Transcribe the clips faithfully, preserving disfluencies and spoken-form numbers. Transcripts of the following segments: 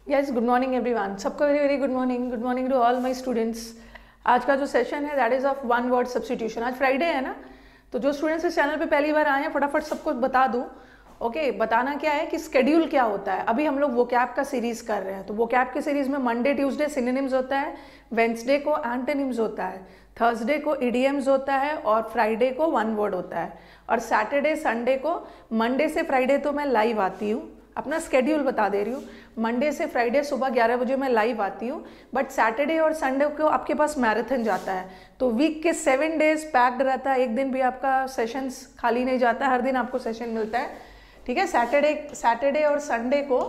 Yes, good morning everyone. सबको very very good morning. Good morning to all my students. आज का जो session है that is of one word substitution. आज Friday है ना, तो जो स्टूडेंट्स इस चैनल पे पहली बार आए हैं फटाफट सबको बता दूं। ओके okay, बताना क्या है कि स्केड्यूल क्या होता है। अभी हम लोग वोकैब का सीरीज कर रहे हैं, तो वोकैब की सीरीज में मंडे ट्यूसडे सिनोनिम्स होता है, वेंसडे को एंटोनिम्स होता है, थर्सडे को इडियम्स होता है और फ्राइडे को वन वर्ड होता है। और सैटरडे संडे को, मंडे से फ्राइडे तो मैं लाइव आती हूँ, अपना स्केड्यूल बता दे रही हूँ। मंडे से फ्राइडे सुबह ग्यारह बजे मैं लाइव आती हूँ, बट सैटरडे और संडे को आपके पास मैराथन जाता है, तो वीक के सेवन डेज पैक्ड रहता है। एक दिन भी आपका सेशंस खाली नहीं जाता, हर दिन आपको सेशन मिलता है। ठीक है, सैटरडे सैटरडे और संडे को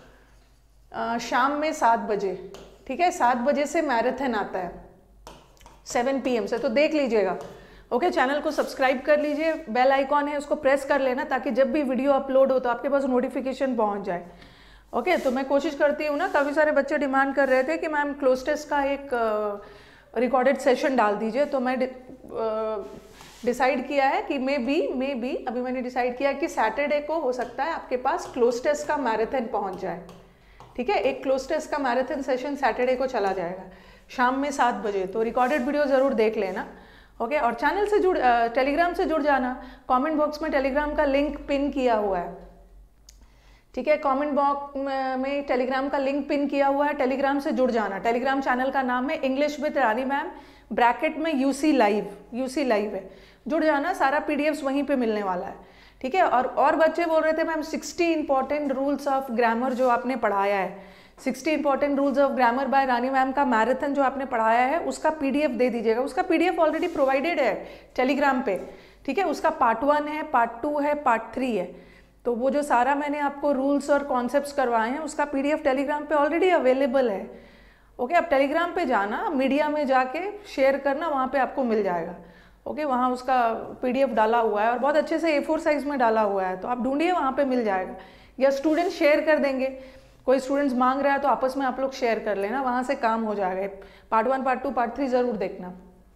आ, शाम में सात बजे, ठीक है, सात बजे से मैराथन आता है सेवन पी एम से, तो देख लीजिएगा। ओके, चैनल को सब्सक्राइब कर लीजिए, बेल आइकॉन है उसको प्रेस कर लेना ताकि जब भी वीडियो अपलोड हो तो आपके पास नोटिफिकेशन पहुंच जाए। ओके, तो मैं कोशिश करती हूँ ना, काफ़ी सारे बच्चे डिमांड कर रहे थे कि मैम क्लोज टेस्ट का एक रिकॉर्डेड सेशन डाल दीजिए, तो मैं डिसाइड किया है कि मे बी मे बी अभी मैंने डिसाइड किया कि सैटरडे को हो सकता है आपके पास क्लोज टेस्ट का मैराथन पहुँच जाए। ठीक है, एक क्लोज टेस्ट का मैराथन सेशन सैटरडे को चला जाएगा शाम में सात बजे, तो रिकॉर्डेड वीडियो ज़रूर देख लेना। ओके okay, और चैनल से जुड़ टेलीग्राम से जुड़ जाना। कमेंट बॉक्स में टेलीग्राम का लिंक पिन किया हुआ है। ठीक है, कमेंट बॉक्स में टेलीग्राम का लिंक पिन किया हुआ है, टेलीग्राम से जुड़ जाना। टेलीग्राम चैनल का नाम है English with Rani ma'am, bracket में यूसी लाइव, यूसी लाइव है, जुड़ जाना। सारा पीडीएफ्स वहीं पे मिलने वाला है। ठीक है, और और बच्चे बोल रहे थे ma'am sixty important rules of grammar जो आपने पढ़ाया है, sixty important rules of grammar by Rani ma'am का मैराथन जो आपने पढ़ाया है उसका पीडीएफ दे दीजिएगा। उसका पीडीएफ ऑलरेडी प्रोवाइडेड है टेलीग्राम पे। ठीक है, उसका पार्ट वन है, पार्ट टू है, पार्ट थ्री है, तो वो जो सारा मैंने आपको रूल्स और कॉन्सेप्ट्स करवाए हैं उसका पीडीएफ टेलीग्राम पे ऑलरेडी अवेलेबल है। ओके, अब टेलीग्राम पे जाना, मीडिया में जाके शेयर करना, वहाँ पे आपको मिल जाएगा। ओके, वहाँ उसका पीडीएफ डाला हुआ है और बहुत अच्छे से ए फोर साइज में डाला हुआ है, तो आप ढूंढिए, वहाँ पे मिल जाएगा, या स्टूडेंट शेयर कर देंगे। कोई स्टूडेंट्स मांग रहा है तो आपस में आप लोग शेयर कर लेना, वहाँ से काम हो जाएगा। Part one, part two, part three ज़रूर देखना।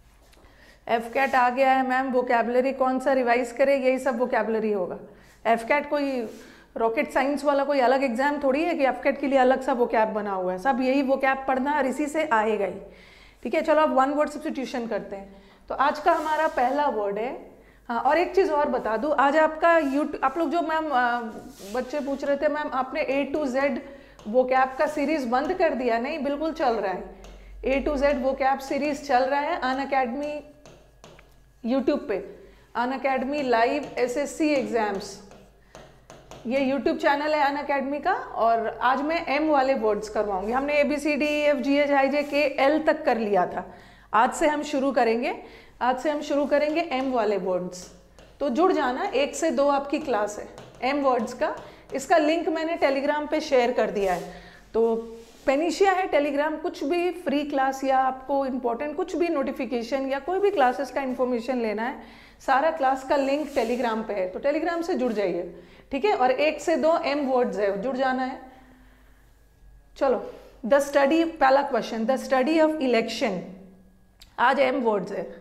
एफ कैट आ गया है मैम, वोकैबलरी कौन सा रिवाइज करे, यही सब वोकैबलरी होगा। एफ कैट कोई रॉकेट साइंस वाला कोई अलग एग्जाम थोड़ी है कि एफ कैट के लिए अलग सा वोकैब बना हुआ है, सब यही वोकैब पढ़ना और इसी से आएगा ही। ठीक है, चलो अब वन वर्ड सब्स्टिट्यूशन करते हैं। तो आज का हमारा पहला वर्ड है, हाँ, और एक चीज़ और बता दूँ, आज आपका यूट्यूब, आप लोग जो मैम बच्चे पूछ रहे थे मैम आपने ए टू जेड वोकैब का सीरीज बंद कर दिया, नहीं, बिल्कुल चल रहा है। A to Z vocab series चल रहा है अन अकेडमी यूट्यूब पे, Unacademy live SSC exams, ये यूट्यूब चैनल है अन अकेडमी का। और आज मैं एम वाले वर्ड्स करवाऊंगी। हमने A B C D F G H I J K L तक कर लिया था, आज से हम शुरू करेंगे, आज से हम शुरू करेंगे एम वाले वर्ड्स। तो जुड़ जाना, एक से दो आपकी क्लास है एम वर्ड्स का। इसका लिंक मैंने टेलीग्राम पे शेयर कर दिया है, तो पेनिशिया है टेलीग्राम, कुछ भी फ्री क्लास या आपको इम्पोर्टेंट कुछ भी नोटिफिकेशन या कोई भी क्लासेस का इन्फॉर्मेशन लेना है, सारा क्लास का लिंक टेलीग्राम पे है, तो टेलीग्राम से जुड़ जाइए। ठीक है, और एक से दो एम वर्ड्स है, जुड़ जाना है। चलो, द स्टडी, पहला question, the study of election, आज एम वर्ड्स है,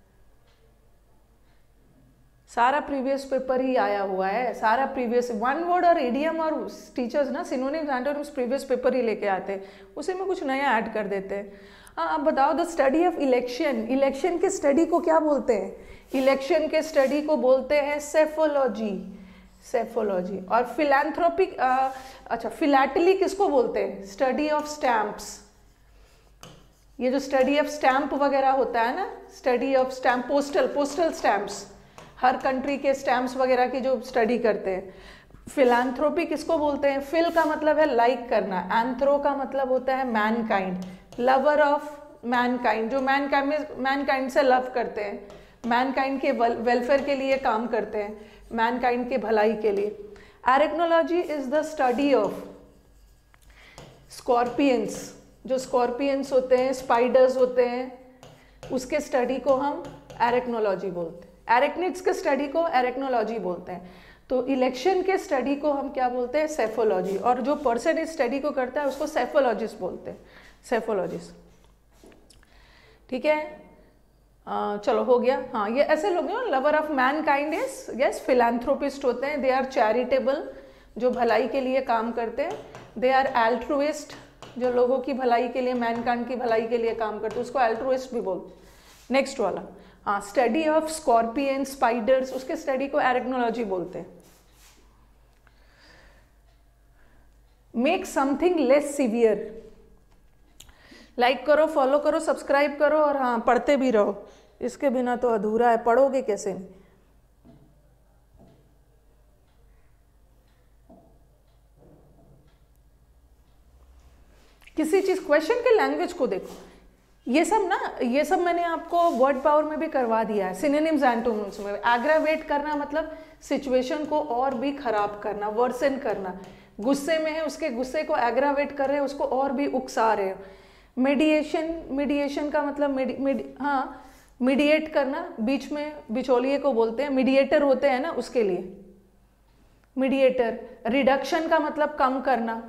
सारा प्रीवियस पेपर ही आया हुआ है, सारा प्रीवियस वन वर्ड और इडियम और टीचर्स ना सिनोनिम्स एंटोनिम्स प्रीवियस पेपर ही लेके आते हैं, उसी में कुछ नया ऐड कर देते हैं। हाँ, आप बताओ, the study of election, election के स्टडी को क्या बोलते हैं? इलेक्शन के स्टडी को बोलते हैं सेफोलॉजी, सेफोलॉजी। और फिलैंथ्रोपिक, अच्छा, फिलैटली किसको बोलते हैं? स्टडी ऑफ स्टैम्प्स, ये जो स्टडी ऑफ स्टैम्प वगैरह होता है ना, study of stamp, postal postal stamps, हर कंट्री के स्टैम्प्स वगैरह की जो स्टडी करते हैं। फिलैंथ्रोपी किसको बोलते हैं? फिल का मतलब है लाइक करना, एंथ्रो का मतलब होता है मैनकाइंड, लवर ऑफ मैनकाइंड, जो मैनकाइंड में मैनकाइंड से लव करते हैं, मैनकाइंड के वेलफेयर के लिए काम करते हैं, मैनकाइंड के भलाई के लिए। Arachnology is the study of scorpions, जो स्कॉर्पियंस होते हैं, स्पाइडर्स होते हैं, उसके स्टडी को हम एरेक्नोलॉजी बोलते हैं। एरेक्निड्स के स्टडी को एरेक्नोलॉजी बोलते हैं। तो इलेक्शन के स्टडी को हम क्या बोलते हैं? सेफोलॉजी। और जो पर्सन इस स्टडी को करता है उसको सेफोलॉजिस्ट बोलते हैं, सेफोलॉजिस्ट। ठीक है, आ, चलो हो गया। हाँ, ये ऐसे लोग हैं, lover of mankind is, yes, philanthropist होते हैं, दे आर चैरिटेबल, जो भलाई के लिए काम करते हैं। दे आर एल्ट्रुइस्ट, जो लोगों की भलाई के लिए, मैनकाइंड की भलाई के लिए काम करते हैं, उसको एल्ट्रुइस्ट भी बोलते। नेक्स्ट वाला, हाँ, स्टडी ऑफ स्कॉर्पियन, स्पाइडर्स, उसके स्टडी को एरेक्नोलॉजी बोलते हैं। Make something less severe, like करो, फॉलो करो, सब्सक्राइब करो, और हाँ पढ़ते भी रहो, इसके बिना तो अधूरा है, पढ़ोगे कैसे? किसी चीज, क्वेश्चन के लैंग्वेज को देखो, ये सब ना, ये सब मैंने आपको वर्ड पावर में भी करवा दिया है, सिनोनिम्स एंटोनिम्स में। एग्रावेट करना मतलब सिचुएशन को और भी खराब करना, वर्सन करना। गुस्से में है, उसके गुस्से को एग्रावेट कर रहे हैं, उसको और भी उकसा रहे हो। मीडिएशन, मीडिएशन का मतलब मिडी, मिडी, हाँ मीडिएट करना, बीच में बिचौलिए को बोलते हैं, मीडिएटर होते हैं ना, उसके लिए मीडिएटर। रिडक्शन का मतलब कम करना।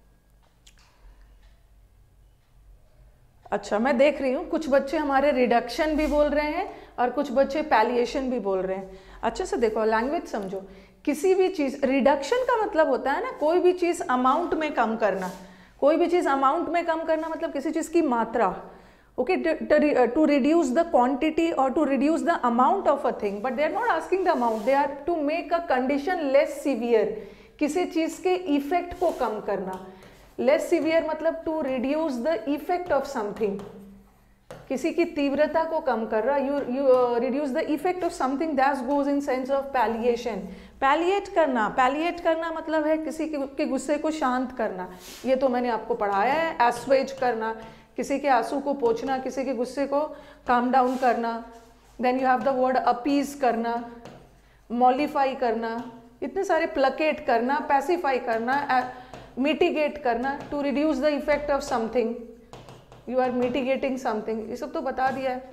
अच्छा, मैं देख रही हूँ कुछ बच्चे हमारे रिडक्शन भी बोल रहे हैं और कुछ बच्चे पैलिएशन भी बोल रहे हैं। अच्छे से देखो, लैंग्वेज समझो। किसी भी चीज, रिडक्शन का मतलब होता है ना, कोई भी चीज अमाउंट में कम करना। कोई भी चीज अमाउंट में कम करना मतलब किसी चीज की मात्रा। Okay, to reduce the quantity और to reduce the amount of a thing, but they are not asking the amount, they are to make a condition less severe. किसी चीज के इफेक्ट को कम करना। लेस सीवियर मतलब to reduce the effect of something, किसी की तीव्रता को कम कर रहा। You you reduce the effect of something, that goes in sense of palliation. Palliate करना, पैलिएट करना मतलब है किसी के, के गुस्से को शांत करना। ये तो मैंने आपको पढ़ाया है। एस्वेज करना, किसी के आंसू को पोंछना, किसी के गुस्से को काम डाउन करना। Then you have the word appease करना, मॉलिफाई करना, इतने सारे, प्लकेट करना, पैसिफाई करना, मिटिगेट करना, to reduce the effect of something, you are mitigating something, ये सब तो बता दिया है।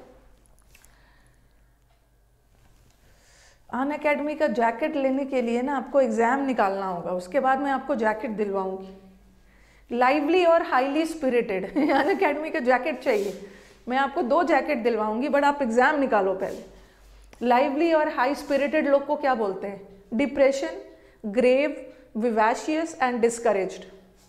अन अकेडमी का जैकेट लेने के लिए ना आपको एग्जाम निकालना होगा, उसके बाद मैं आपको जैकेट दिलवाऊंगी। लाइवली और हाईली स्पिरिटेड, अन अकेडमी का जैकेट चाहिए, मैं आपको दो जैकेट दिलवाऊंगी, बट आप एग्जाम निकालो पहले। लाइवली और हाई स्पिरिटेड लोग को क्या बोलते हैं? Depression, grave, vivacious and discouraged.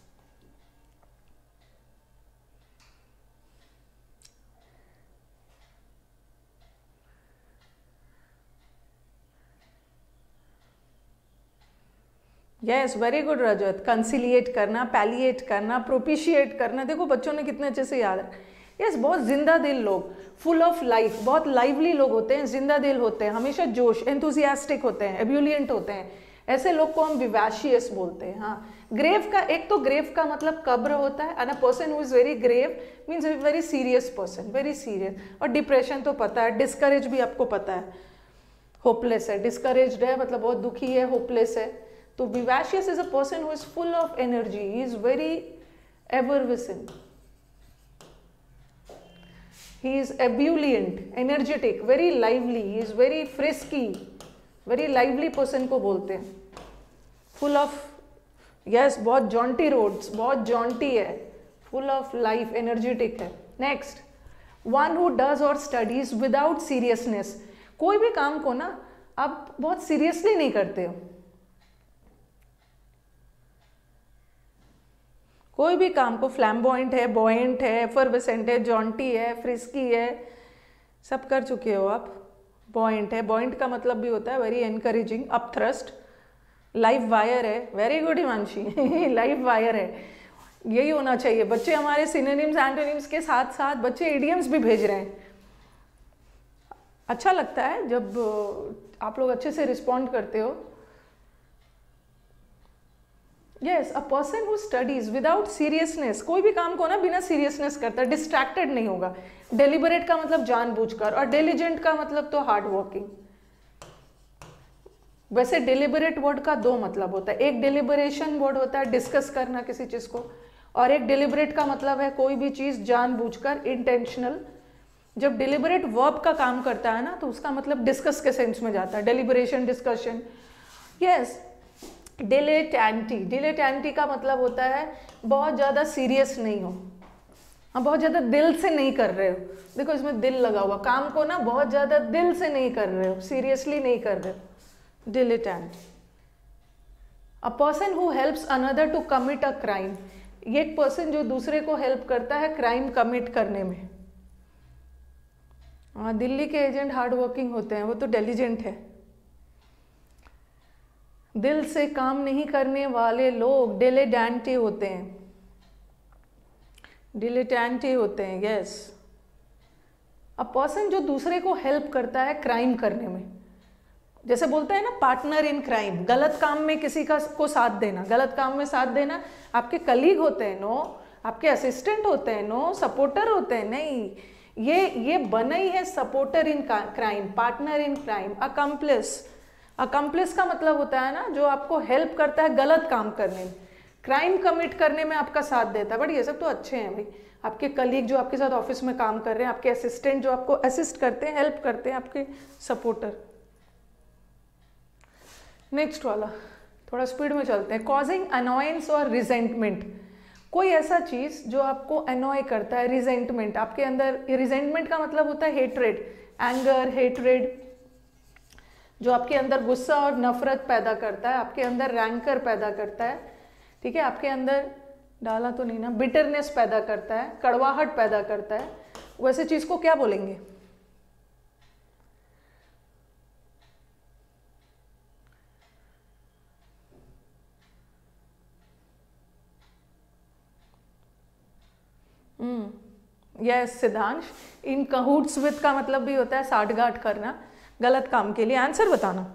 Yes, very good Rajat. Conciliate करना, पैलिएट करना, प्रोपिशिएट करना, देखो बच्चों ने कितने अच्छे से याद है। यस, बहुत जिंदा दिल लोग, फुल ऑफ लाइफ, बहुत लाइवली लोग होते हैं, जिंदा दिल होते हैं, हमेशा जोश, एंथुजियास्टिक होते हैं, एब्यूलियंट होते हैं, ऐसे लोग को हम विवाशियस बोलते हैं। हाँ, ग्रेव का, एक तो ग्रेव का मतलब कब्र होता है, and a person who is very grave means very serious person, very serious. और डिप्रेशन तो पता है, डिस्करेज भी आपको पता है, होपलेस है, डिस्करेज्ड है मतलब बहुत दुखी है, होपलेस है। तो vivacious is a person who is full of energy, he is very effervescent, he is ebullient, energetic, very lively, he is very frisky, very lively person को बोलते हैं। full of, yes, बहुत jaunty roads, बहुत jaunty है, full of life, energetic है। next, one who does or studies without seriousness, कोई भी काम को ना आप बहुत सीरियसली नहीं करते हो, कोई भी काम को, फ्लैम्बॉइंट है, बॉयंट है, एफर्वेसेंट है, जॉन्टी है, फ्रिस्की है, सब कर चुके हो आप। बॉयंट है, बॉयंट का मतलब भी होता है very encouraging, upthrust. Live wire है, very good Himanshi, live wire है, यही होना चाहिए। बच्चे हमारे सिनोनिम्स एंटोनिम्स के साथ साथ बच्चे इडियम्स भी भेज रहे हैं। अच्छा लगता है जब आप लोग अच्छे से रिस्पॉन्ड करते हो। Yes, a person who studies without seriousness, कोई भी काम को ना बिना सीरियसनेस करता है, डिस्ट्रैक्टेड नहीं होगा। डेलिबरेट का मतलब जानबूझकर, और डिलिजेंट का मतलब तो हार्ड वर्किंग। वैसे डेलिबरेट वर्ड का दो मतलब होता है, एक डेलिबरेशन वर्ड होता है डिस्कस करना किसी चीज को, और एक डेलिबरेट का मतलब है कोई भी चीज जानबूझकर, इंटेंशनल। जब डेलिबरेट वर्ब का काम करता है ना तो उसका मतलब डिस्कस के सेंस में जाता है, deliberation, discussion. Yes, dilettante, dilettante का मतलब होता है बहुत ज़्यादा सीरियस नहीं हो, हाँ, बहुत ज़्यादा दिल से नहीं कर रहे हो। देखो इसमें दिल लगा हुआ, काम को ना बहुत ज़्यादा दिल से नहीं कर रहे हो, सीरियसली नहीं कर रहे हो, dilettante. A person who helps another to commit a crime, ये एक पर्सन जो दूसरे को हेल्प करता है क्राइम कमिट करने में। हाँ, दिल्ली के एजेंट हार्ड वर्किंग होते हैं, वो तो डिलिजेंट है। दिल से काम नहीं करने वाले लोग डिलेटेंटे होते हैं, डिलेटेंटे होते हैं, यस। अ पर्सन जो दूसरे को हेल्प करता है क्राइम करने में, जैसे बोलते हैं ना पार्टनर इन क्राइम, गलत काम में किसी का को साथ देना, गलत काम में साथ देना। आपके कलीग होते हैं नो, आपके असिस्टेंट होते हैं नो, सपोर्टर होते हैं नहीं, ये ये बना ही है supporter in crime, partner in crime. Accomplice, accomplice का मतलब होता है ना जो आपको हेल्प करता है गलत काम करने में, क्राइम कमिट करने में आपका साथ देता है। बट ये सब तो अच्छे हैं भाई, आपके कलीग जो आपके साथ ऑफिस में काम कर रहे हैं, आपके असिस्टेंट जो आपको असिस्ट करते हैं, हेल्प करते हैं, आपके सपोर्टर। नेक्स्ट वाला थोड़ा स्पीड में चलते हैं। कॉजिंग अनॉयंस और रिजेंटमेंट, कोई ऐसा चीज जो आपको अनॉय करता है, रिजेंटमेंट आपके अंदर, रिजेंटमेंट का मतलब होता है हेट्रेड, एंगर, हेट्रेड, जो आपके अंदर गुस्सा और नफरत पैदा करता है, आपके अंदर रैंकर पैदा करता है, ठीक है, आपके अंदर डाला तो नहीं ना, बिटरनेस पैदा करता है, कड़वाहट पैदा करता है, वैसे चीज को क्या बोलेंगे? हम्म यस सिद्धांश, इन कहूट्स विद का मतलब भी होता है साठगांठ करना गलत काम के लिए। आंसर बताना।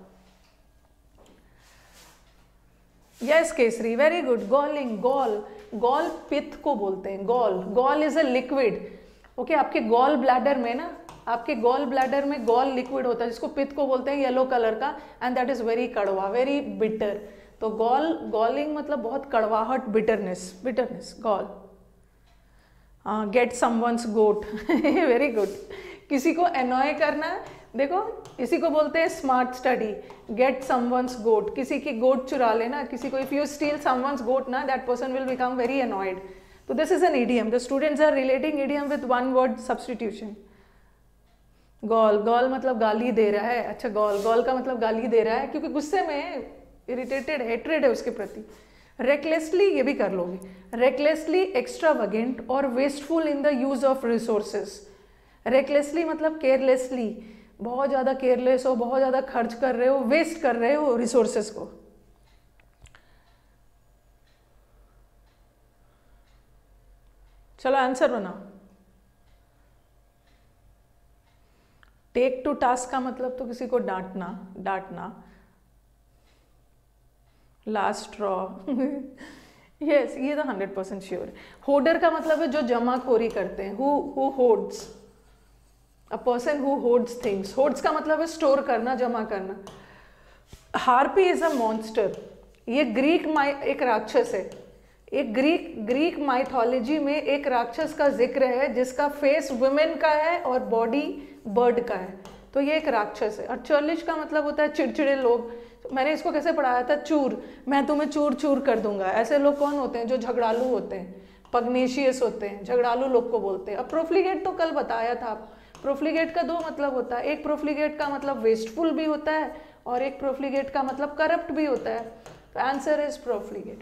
Yes Kesari, very good. Galling, gall, gall पित्त को बोलते हैं, gall, gall is a liquid. Okay, आपके गॉल ब्लैडर में ना, आपके गॉल ब्लैडर में गॉल लिक्विड होता है जिसको पित्त को बोलते हैं, येलो कलर का, एंड दैट इज वेरी कड़वा, वेरी बिटर। तो गॉल, गॉलिंग मतलब बहुत कड़वाहट, bitterness, bitterness, gall. Get someone's goat, very good. किसी को एनॉय करना, देखो इसी को बोलते हैं smart study, get someone's goat, किसी की गोट चुरा लेना, किसी को, if you steal someone's goat ना, that person will become very annoyed. तो this is an idiom, the students are relating idiom with one word substitution. Gall, gall मतलब गाली दे रहा है, अच्छा गॉल, गॉल का मतलब गाली दे रहा है क्योंकि गुस्से में है, इरिटेटेड, हेट्रेड है उसके प्रति। रेकलेसली, ये भी कर लोगे, रेकलेसली एक्स्ट्रावेगेंट और wasteful in the use of resources. Recklessly मतलब केयरलेसली, बहुत ज़्यादा केयरलेस हो, बहुत ज़्यादा खर्च कर रहे हो, वेस्ट कर रहे हो रिसोर्सेस को। चलो आंसर बनाओ। टेक टू टास्क का मतलब तो किसी को डांटना, डांटना, लास्ट ड्रॉ, यस ये तो हंड्रेड परसेंट श्योर है। होर्डर का मतलब है जो जमाखोरी करते हैं, who who hoards, a person who hoards things. Hoards का मतलब है स्टोर करना, जमा करना। हार्पी इज अ मॉन्स्टर, ये ग्रीक माइ एक राक्षस है, एक ग्रीक ग्रीक माइथोलॉजी में एक राक्षस का जिक्र है जिसका फेस वुमेन का है और बॉडी बर्ड का है, तो ये एक राक्षस है। और चर्लिश का मतलब होता है चिड़चिड़े लोग। मैंने इसको कैसे पढ़ाया था, चूर, मैं तुम्हें चूर चूर कर दूंगा। ऐसे लोग कौन होते हैं? जो झगड़ालू होते हैं, पग्नेशियस होते हैं, झगड़ालू लोग को बोलते हैं। अब प्रोफ्लिगेट तो कल बताया था। प्रोफ्लिगेट का दो मतलब होता है, एक प्रोफ्लिगेट का मतलब वेस्टफुल भी होता है और एक प्रोफ्लिगेट का मतलब करप्ट भी होता है। तो answer is profligate.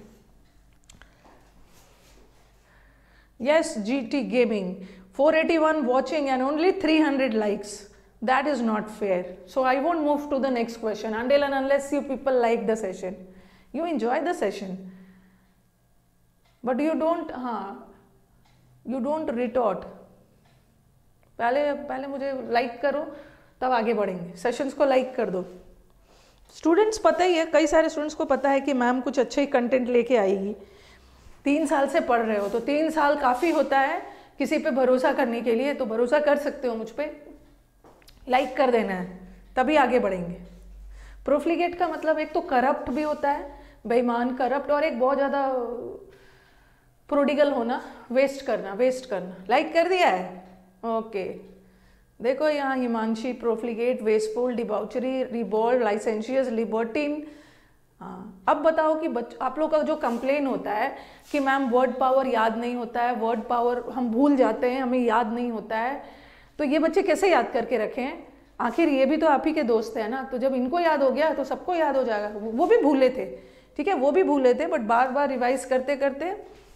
Yes, G T Gaming, four eighty-one watching and only three hundred likes. That is not fair. So I won't move to the next question until and unless you people like the session. You enjoy the session, but you don't, हाँ, you don't retort. पहले पहले मुझे like करो तब आगे बढ़ेंगे। Sessions को like कर दो। स्टूडेंट्स पता ही है, कई सारे स्टूडेंट्स को पता है कि मैम कुछ अच्छे ही कंटेंट लेके आएगी। तीन साल से पढ़ रहे हो तो तीन साल काफ़ी होता है किसी पे भरोसा करने के लिए, तो भरोसा कर सकते हो मुझ पे, लाइक कर देना है, तभी आगे बढ़ेंगे। प्रोफ्लिगेट का मतलब एक तो करप्ट भी होता है, बेईमान, करप्ट, और एक बहुत ज़्यादा प्रोडिगल होना, वेस्ट करना, वेस्ट करना। लाइक कर दिया है, ओके। देखो यहाँ हिमांशी, प्रोफ्लिगेट, वेस्टफुल, डिबाउचरी, रिबॉल्ड, लाइसेंशियस, लिबर्टीन। हाँ, अब बताओ कि बच आप लोग का जो कंप्लेन होता है कि मैम वर्ड पावर याद नहीं होता है, वर्ड पावर हम भूल जाते हैं, हमें याद नहीं होता है, तो ये बच्चे कैसे याद करके रखें? आखिर ये भी तो आप ही के दोस्त हैं ना, तो जब इनको याद हो गया तो सबको याद हो जाएगा। वो भी भूले थे, ठीक है, वो भी भूले थे बट बार बार रिवाइज करते करते।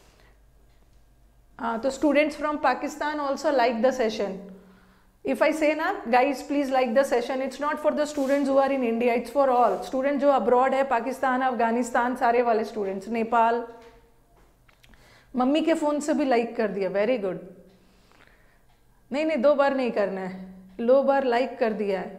हाँ, तो students from Pakistan also like the session. If I say ना guys please like the session, it's not for the students who are in India, it's for all student जो abroad है, पाकिस्तान, अफगानिस्तान, सारे वाले students, Nepal. Mummy के फोन से भी like कर दिया, वेरी गुड। नहीं नहीं, दो बार नहीं करना है, लो बार लाइक कर दिया है।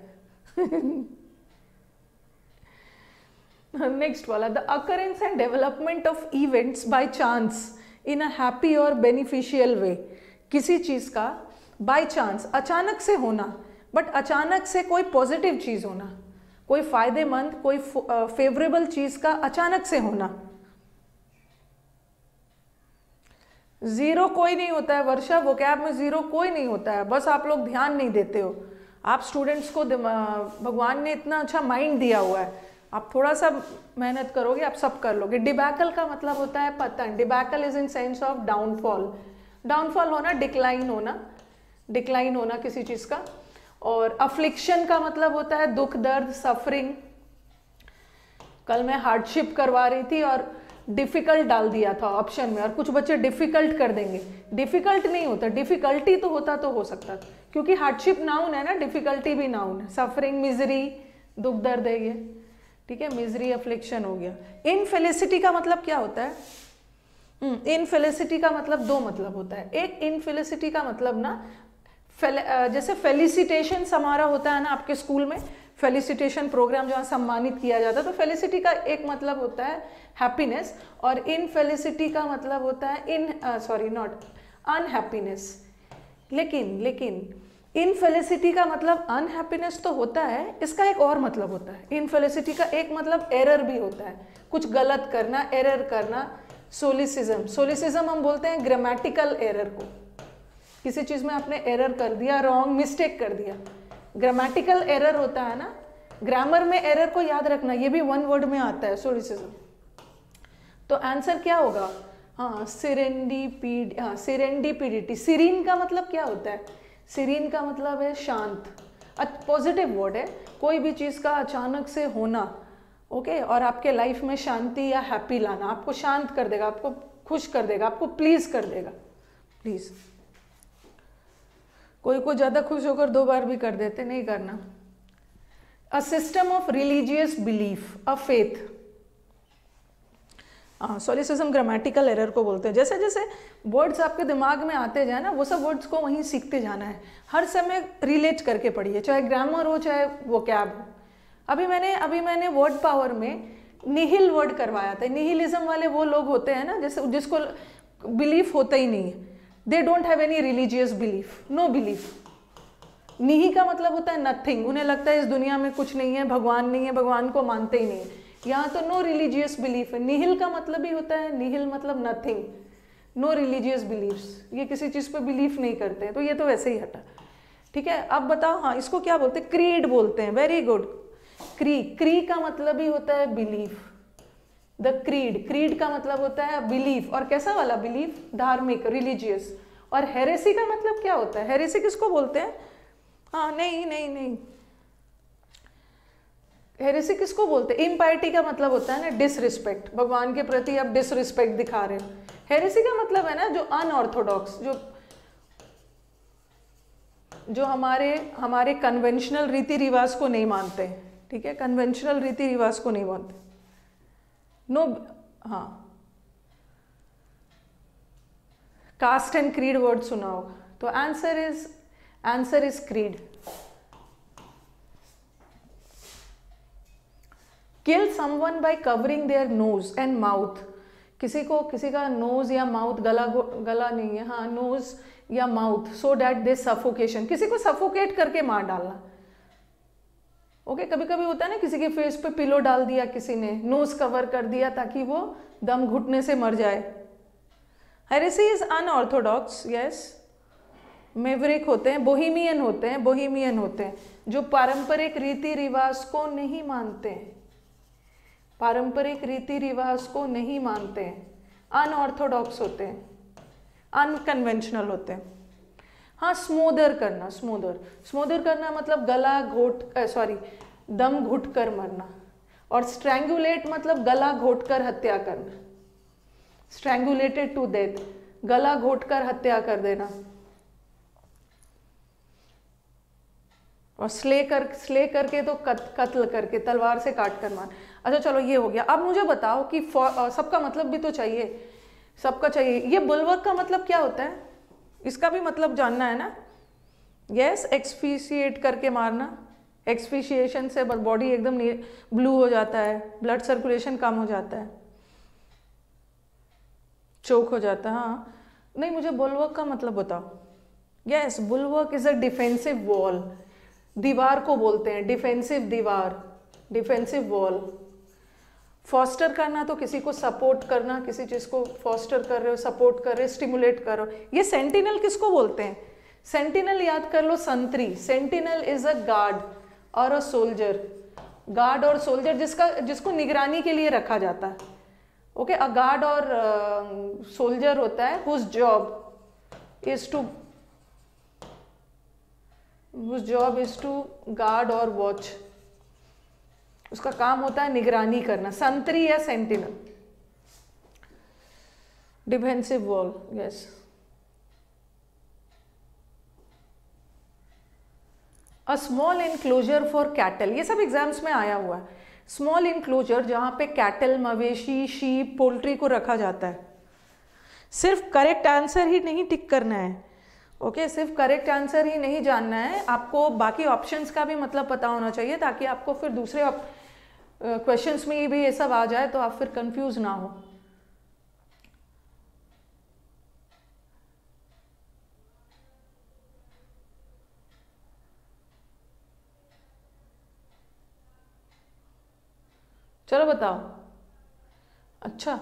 नेक्स्ट वाला, the occurrence and development of events by chance in a happy और बेनिफिशियल वे। किसी चीज का बाय चांस, अचानक से होना, बट अचानक से कोई पॉजिटिव चीज होना, कोई फायदेमंद, कोई फेवरेबल चीज का अचानक से होना। जीरो कोई नहीं होता है वर्षा, वो कैब में जीरो कोई नहीं होता है, बस आप लोग ध्यान नहीं देते हो। आप स्टूडेंट्स को भगवान ने इतना अच्छा माइंड दिया हुआ है, आप थोड़ा सा मेहनत करोगे आप सब कर लोगे। डिबैकल का मतलब होता है पतन। Debacle is in sense of downfall. Downfall होना, डिक्लाइन होना, डिक्लाइन होना किसी चीज का। और अफ्लिक्शन का मतलब होता है दुख, दर्द, सफरिंग। कल मैं हार्डशिप करवा रही थी और डिफिकल्ट डाल दिया था ऑप्शन में, और कुछ बच्चे डिफिकल्ट कर देंगे। डिफिकल्ट नहीं होता, डिफिकल्टी तो होता तो हो सकता, क्योंकि हार्डशिप नाउन है ना, डिफिकल्टी भी नाउन है। सफरिंग, मिजरी, दुख दर्द है ये, ठीक है। मिजरी अफ्लिक्शन हो गया। इनफेलिसिटी का मतलब क्या होता है? इनफेलिसिटी का मतलब दो मतलब होता है। एक इनफेलिसिटी का मतलब ना, जैसे फेलिसिटेशन हमारा होता है ना आपके स्कूल में, फेलिसिटेशन प्रोग्राम जहाँ सम्मानित किया जाता है, तो फेलिसिटी का एक मतलब होता है हैप्पीनेस, और इनफेलिसिटी का मतलब होता है इन सॉरी नॉट अनहैप्पीनेस। लेकिन लेकिन इनफेलिसिटी का मतलब अनहैप्पीनेस तो होता है, इसका एक और मतलब होता है। इनफेलिसिटी का एक मतलब एरर भी होता है, कुछ गलत करना, एरर करना। सोलिसिज्म, सोलिसिज्म हम बोलते हैं ग्रामेटिकल एरर को। किसी चीज़ में आपने एरर कर दिया, रॉन्ग मिस्टेक कर दिया, ग्रामेटिकल एरर होता है ना। ग्रामर में एरर को याद रखना, ये भी वन वर्ड में आता है, सोलिसिज्म। तो आंसर क्या होगा? हाँ, सिरेंडीपीड हाँ सिरेंडीपिडिटी। सीरीन का मतलब क्या होता है? सीरीन का मतलब है शांत, पॉजिटिव वर्ड है। कोई भी चीज़ का अचानक से होना, ओके, और आपके लाइफ में शांति या हैप्पी लाना, आपको शांत कर देगा, आपको खुश कर देगा, आपको प्लीज कर देगा। प्लीज, कोई को ज़्यादा खुश होकर दो बार भी कर देते, नहीं करना। A system of religious belief, a faith. हाँ, सोलिसिज्म ग्रामेटिकल एरर को बोलते हैं। जैसे जैसे वर्ड्स आपके दिमाग में आते जाए ना, वो सब वर्ड्स को वहीं सीखते जाना है। हर समय रिलेट करके पढ़िए, चाहे ग्रामर हो चाहे वोकैब हो। अभी मैंने अभी मैंने वर्ड पावर में निहिल वर्ड करवाया था। निहिलिज्म वाले वो लोग होते हैं ना, जैसे जिसको बिलीफ होता ही नहीं है, they don't have any religious belief, no belief. निहि का मतलब होता है नथिंग, उन्हें लगता है इस दुनिया में कुछ नहीं है, भगवान नहीं है, भगवान को मानते ही नहीं है। यहाँ तो नो रिलीजियस बिलीफ है। निहिल का मतलब ही होता है, निहिल मतलब नथिंग, नो रिलीजियस बिलीफ्स। ये किसी चीज़ पे बिलीफ नहीं करते हैं, तो ये तो वैसे ही हटा, ठीक है। अब बताओ, हाँ, इसको क्या बोलते हैं? क्रीड बोलते हैं, वेरी गुड। क्री, क्री का मतलब ही होता है बिलीफ। द क्रीड, क्रीड का मतलब होता है बिलीफ, और कैसा वाला बिलीफ? धार्मिक, रिलीजियस। और हेरेसी का मतलब क्या होता है? हेरेसी किसको बोलते हैं? हाँ, नहीं नहीं नहीं, हेरेसी किसको बोलते हैं? इम्पायरिटी का मतलब होता है ना डिसरिस्पेक्ट, भगवान के प्रति आप डिसरिस्पेक्ट दिखा रहे हो। हेरेसी का मतलब है ना जो अनऑर्थोडॉक्स, जो जो हमारे हमारे कन्वेंशनल रीति रिवाज को नहीं मानते, ठीक है, कन्वेंशनल रीति रिवाज को नहीं मानते। नो, हाँ, कास्ट एंड क्रीड वर्ड सुना होगा, तो answer is answer is creed. Kill someone by covering their nose and mouth. किसी को किसी का नोज या माउथ, गला गला नहीं है, हाँ, नोज या mouth, so that they suffocation, किसी को सफोकेट करके मार डालना। ओके okay, कभी कभी होता है ना, किसी के फेस पे पिलो डाल दिया किसी ने, नोज कवर कर दिया ताकि वो दम घुटने से मर जाए। Heresy is unorthodox, yes. Maverick होते हैं, बोहेमियन होते हैं, बोहेमियन होते हैं जो पारंपरिक रीति रिवाज को नहीं मानते हैं, पारंपरिक रीति रिवाज को नहीं मानते हैं, अनऑर्थोडॉक्स होते हैं, अनकन्वेंशनल होते हैं। हाँ, स्मोदर करना, स्मोदर स्मोदर करना मतलब गला घोट सॉरी दम घुट कर मरना। और स्ट्रैंगुलेट मतलब गला घोटकर हत्या करना, स्ट्रैंगुलेटेड टू डेथ, गला घोटकर हत्या कर देना। और स्ले कर स्ले करके तो कत, कत्ल करके, तलवार से काट कर मार। अच्छा चलो ये हो गया। अब मुझे बताओ कि सबका मतलब भी तो चाहिए, सबका चाहिए। ये बुलवर्क का मतलब क्या होता है, इसका भी मतलब जानना है ना। यस, एक्सफिशिएट करके मारना, एक्सफिशिएशन से बॉडी एकदम ब्लू हो जाता है, ब्लड सर्कुलेशन कम हो जाता है, चोक हो जाता है। हाँ नहीं, मुझे बुलवर्क का मतलब बताओ। Yes, bulwark is a defensive wall, दीवार को बोलते हैं डिफेंसिव दीवार, डिफेंसिव वॉल। फॉस्टर करना तो किसी को सपोर्ट करना, किसी चीज को फॉस्टर कर रहे हो, सपोर्ट कर रहे हो, स्टिमुलेट कर रहे हो। ये सेंटिनल किसको बोलते हैं, सेंटिनल याद कर लो, संतरी। सेंटिनल इज अ गार्ड और अ सोल्जर, गार्ड और सोल्जर जिसका जिसको निगरानी के लिए रखा जाता है। ओके, अ गार्ड और सोल्जर uh, होता है whose job is to whose job is to guard और वॉच, उसका काम होता है निगरानी करना। संतरी या sentinel, defensive wall. Yes, a small enclosure for cattle, ये सब एग्जाम्स में आया हुआ है। स्मॉल इनक्लोजर जहां पे कैटल, मवेशी, शीप, पोल्ट्री को रखा जाता है। सिर्फ करेक्ट आंसर ही नहीं टिक करना है। ओके okay, सिर्फ करेक्ट आंसर ही नहीं जानना है, आपको बाकी ऑप्शंस का भी मतलब पता होना चाहिए, ताकि आपको फिर दूसरे क्वेश्चंस में भी ये सब आ जाए तो आप फिर कंफ्यूज ना हो। चलो बताओ। अच्छा,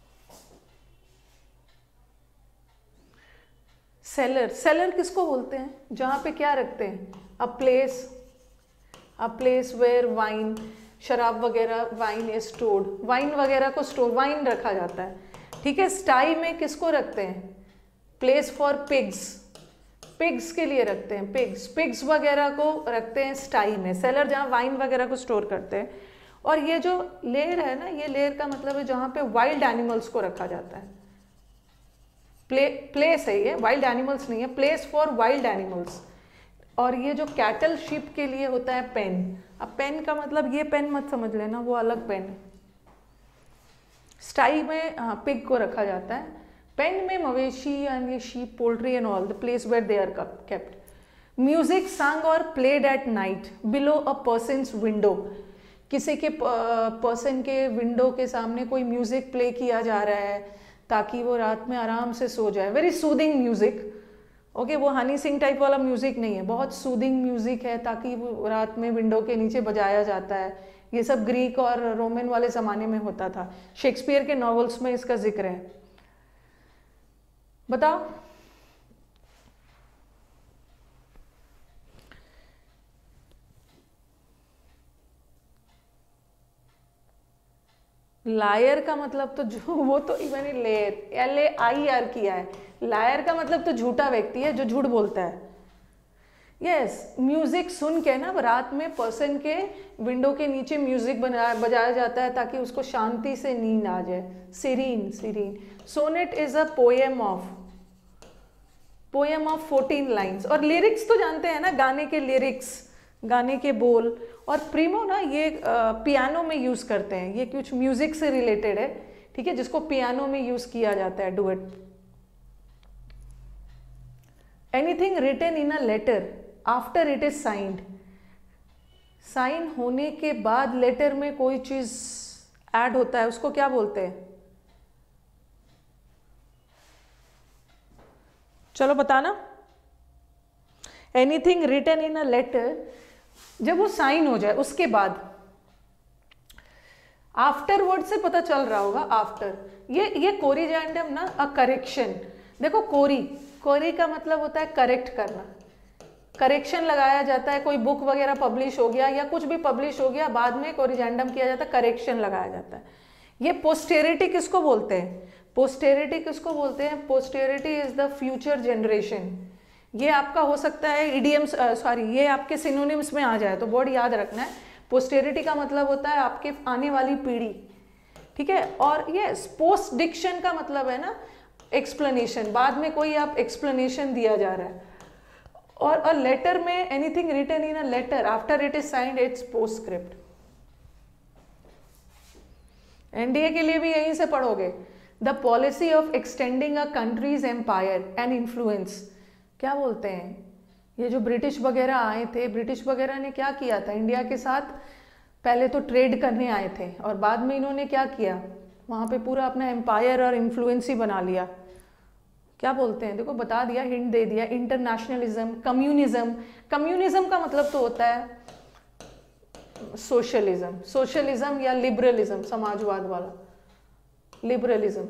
सेलर, सेलर किसको बोलते हैं, जहां पे क्या रखते हैं, a place, a place where wine, शराब वगैरह, वाइन इज स्टोर्ड, वाइन वगैरह को स्टोर, वाइन रखा जाता है। ठीक है, स्टाई में किसको रखते हैं, प्लेस फॉर पिग्स, पिग्स के लिए रखते हैं, पिग्स पिग्स वगैरह को रखते हैं स्टाई में। सेलर जहाँ वाइन वगैरह को स्टोर करते हैं। और ये जो लेयर है ना, ये लेयर का मतलब है जहाँ पे वाइल्ड एनिमल्स को रखा जाता है। प्ले प्लेस है ये, वाइल्ड एनिमल्स नहीं है, प्लेस फॉर वाइल्ड एनिमल्स। और ये जो कैटल शिप के लिए होता है पेन। अब पेन का मतलब ये पेन मत समझ लेना, वो अलग पेन है। स्टाई में हाँ पिग को रखा जाता है, पेन में मवेशी एंड ये sheep, poultry and all the place where they are kept. Music sung और played at night below a person's window, किसी के पर्सन के विंडो के सामने कोई म्यूजिक प्ले किया जा रहा है ताकि वो रात में आराम से सो जाए। Very soothing music. ओके, वो हनी सिंह टाइप वाला म्यूजिक नहीं है, बहुत सूदिंग म्यूजिक है, ताकि वो रात में विंडो के नीचे बजाया जाता है। ये सब ग्रीक और रोमन वाले ज़माने में होता था, शेक्सपियर के नॉवेल्स में इसका जिक्र है। बताओ। लायर का मतलब तो जो, वो तो मैंने lair L A I R किया है। लायर का मतलब तो झूठा व्यक्ति है जो झूठ बोलता है। यस, म्यूजिक सुन के ना रात में पर्सन के विंडो के नीचे म्यूजिक बना बजाया जाता है ताकि उसको शांति से नींद आ जाए। Serene, serene. Sonnet is a poem of poem of fourteen lines. और लिरिक्स तो जानते हैं ना, गाने के लिरिक्स, गाने के बोल। और प्रीमो ना ये पियानो में यूज करते हैं, ये कुछ म्यूजिक से रिलेटेड है, ठीक है, जिसको पियानो में यूज किया जाता है, duet. Anything written in a letter after it is signed, sign होने के बाद लेटर में कोई चीज ऐड होता है, उसको क्या बोलते हैं? चलो बताना। Anything written in a letter, जब वो साइन हो जाए उसके बाद, आफ्टर वर्ड से पता चल रहा होगा, आफ्टर। ये ये कोरिजेंडम ना अ करेक्शन। देखो कोरी, कोरी का मतलब होता है करेक्ट करना, करेक्शन लगाया जाता है। कोई बुक वगैरह पब्लिश हो गया या कुछ भी पब्लिश हो गया, बाद में कोरिजेंडम किया जाता है, करेक्शन लगाया जाता है। ये पोस्टेरिटी किसको बोलते हैं? पोस्टेरिटी किसको बोलते हैं? Posterity is the future generation. ये आपका हो सकता है इडियम्स, सॉरी ये आपके सिनोनिम्स में आ जाए तो वर्ड याद रखना है। पोस्टेरिटी का मतलब होता है आपके आने वाली पीढ़ी, ठीक है। और यस, पोस्ट डिक्शन का मतलब है ना एक्सप्लेनेशन, बाद में कोई आप एक्सप्लेनेशन दिया जा रहा है। और अ लेटर में anything written in a letter after it is signed it's postscript. NDA के लिए भी यहीं से पढ़ोगे, the policy of extending a country's empire and influence. क्या बोलते हैं, ये जो ब्रिटिश वगैरह आए थे, ब्रिटिश वगैरह ने क्या किया था इंडिया के साथ, पहले तो ट्रेड करने आए थे और बाद में इन्होंने क्या किया, वहाँ पे पूरा अपना एम्पायर और इन्फ्लुएंस ही बना लिया। क्या बोलते हैं, देखो बता दिया, हिंट दे दिया, इंटरनेशनलिज्म, कम्युनिज्म। कम्युनिज्म का मतलब तो होता है सोशलिज्म, सोशलिज्म या लिबरलिज्म, समाजवाद वाला liberalism.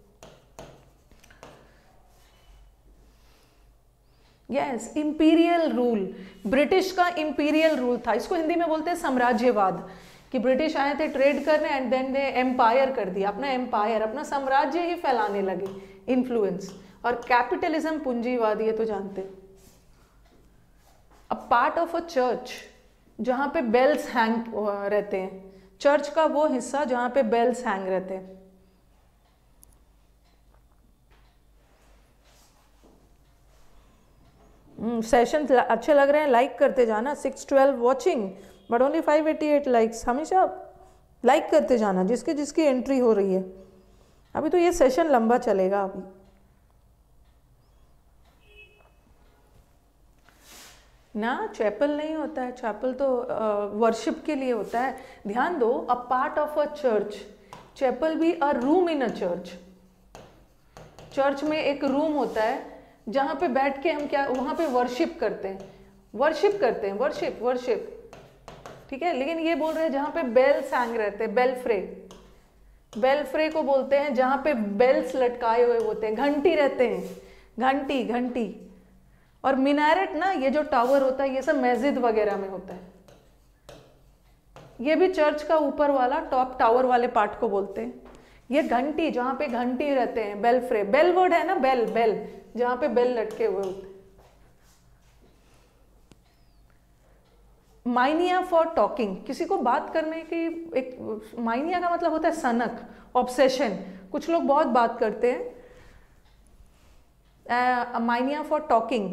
Yes, imperial rule, British का इंपीरियल रूल था, इसको हिंदी में बोलते हैं साम्राज्यवाद, कि ब्रिटिश आए थे ट्रेड करने एंड देन दे एम्पायर कर दिया, अपना एम्पायर, अपना साम्राज्य ही फैलाने लगे, इन्फ्लुएंस। और कैपिटलिज्म पूंजीवाद, ये तो जानते। A part of a church जहाँ पे बेल्स हैंग रहते हैं, चर्च का वो हिस्सा जहाँ पे बेल्स हैंग रहते हैं। सेशन hmm, अच्छे लग रहे हैं, लाइक करते जाना। Six twelve watching but only five eighty eight likes. हमेशा लाइक करते जाना जिसके जिसकी एंट्री हो रही है। अभी तो ये सेशन लंबा चलेगा। अभी ना चैपल नहीं होता है, चैपल तो वर्शिप के लिए होता है। ध्यान दो, a part of a church, chapel भी a room in a church. Church में एक रूम होता है जहाँ पे बैठ के हम क्या, वहाँ पे वर्शिप करते हैं, वर्शिप करते हैं, वर्शिप वर्शिप ठीक है। लेकिन ये बोल रहे हैं जहाँ पे बेल्स हैंग रहते हैं, बेलफ्रे, बेलफ्रे को बोलते हैं जहाँ पे बेल्स लटकाए हुए होते हैं, घंटी रहते हैं, घंटी घंटी। और मिनारेट ना, ये जो टावर होता है ये सब मस्जिद वगैरह में होता है। ये भी चर्च का ऊपर वाला टॉप टावर वाले पार्ट को बोलते हैं। ये घंटी, जहाँ पे घंटी रहते हैं, बेलफ्रे, बेल वर्ड है ना, बेल बेल, जहाँ पे बेल लटके हुए होते हैं। माइनिया फॉर टॉकिंग, किसी को बात करने की एक, माइनिया का मतलब होता है सनक, ऑब्सेशन, कुछ लोग बहुत बात करते हैं। Mania for talking,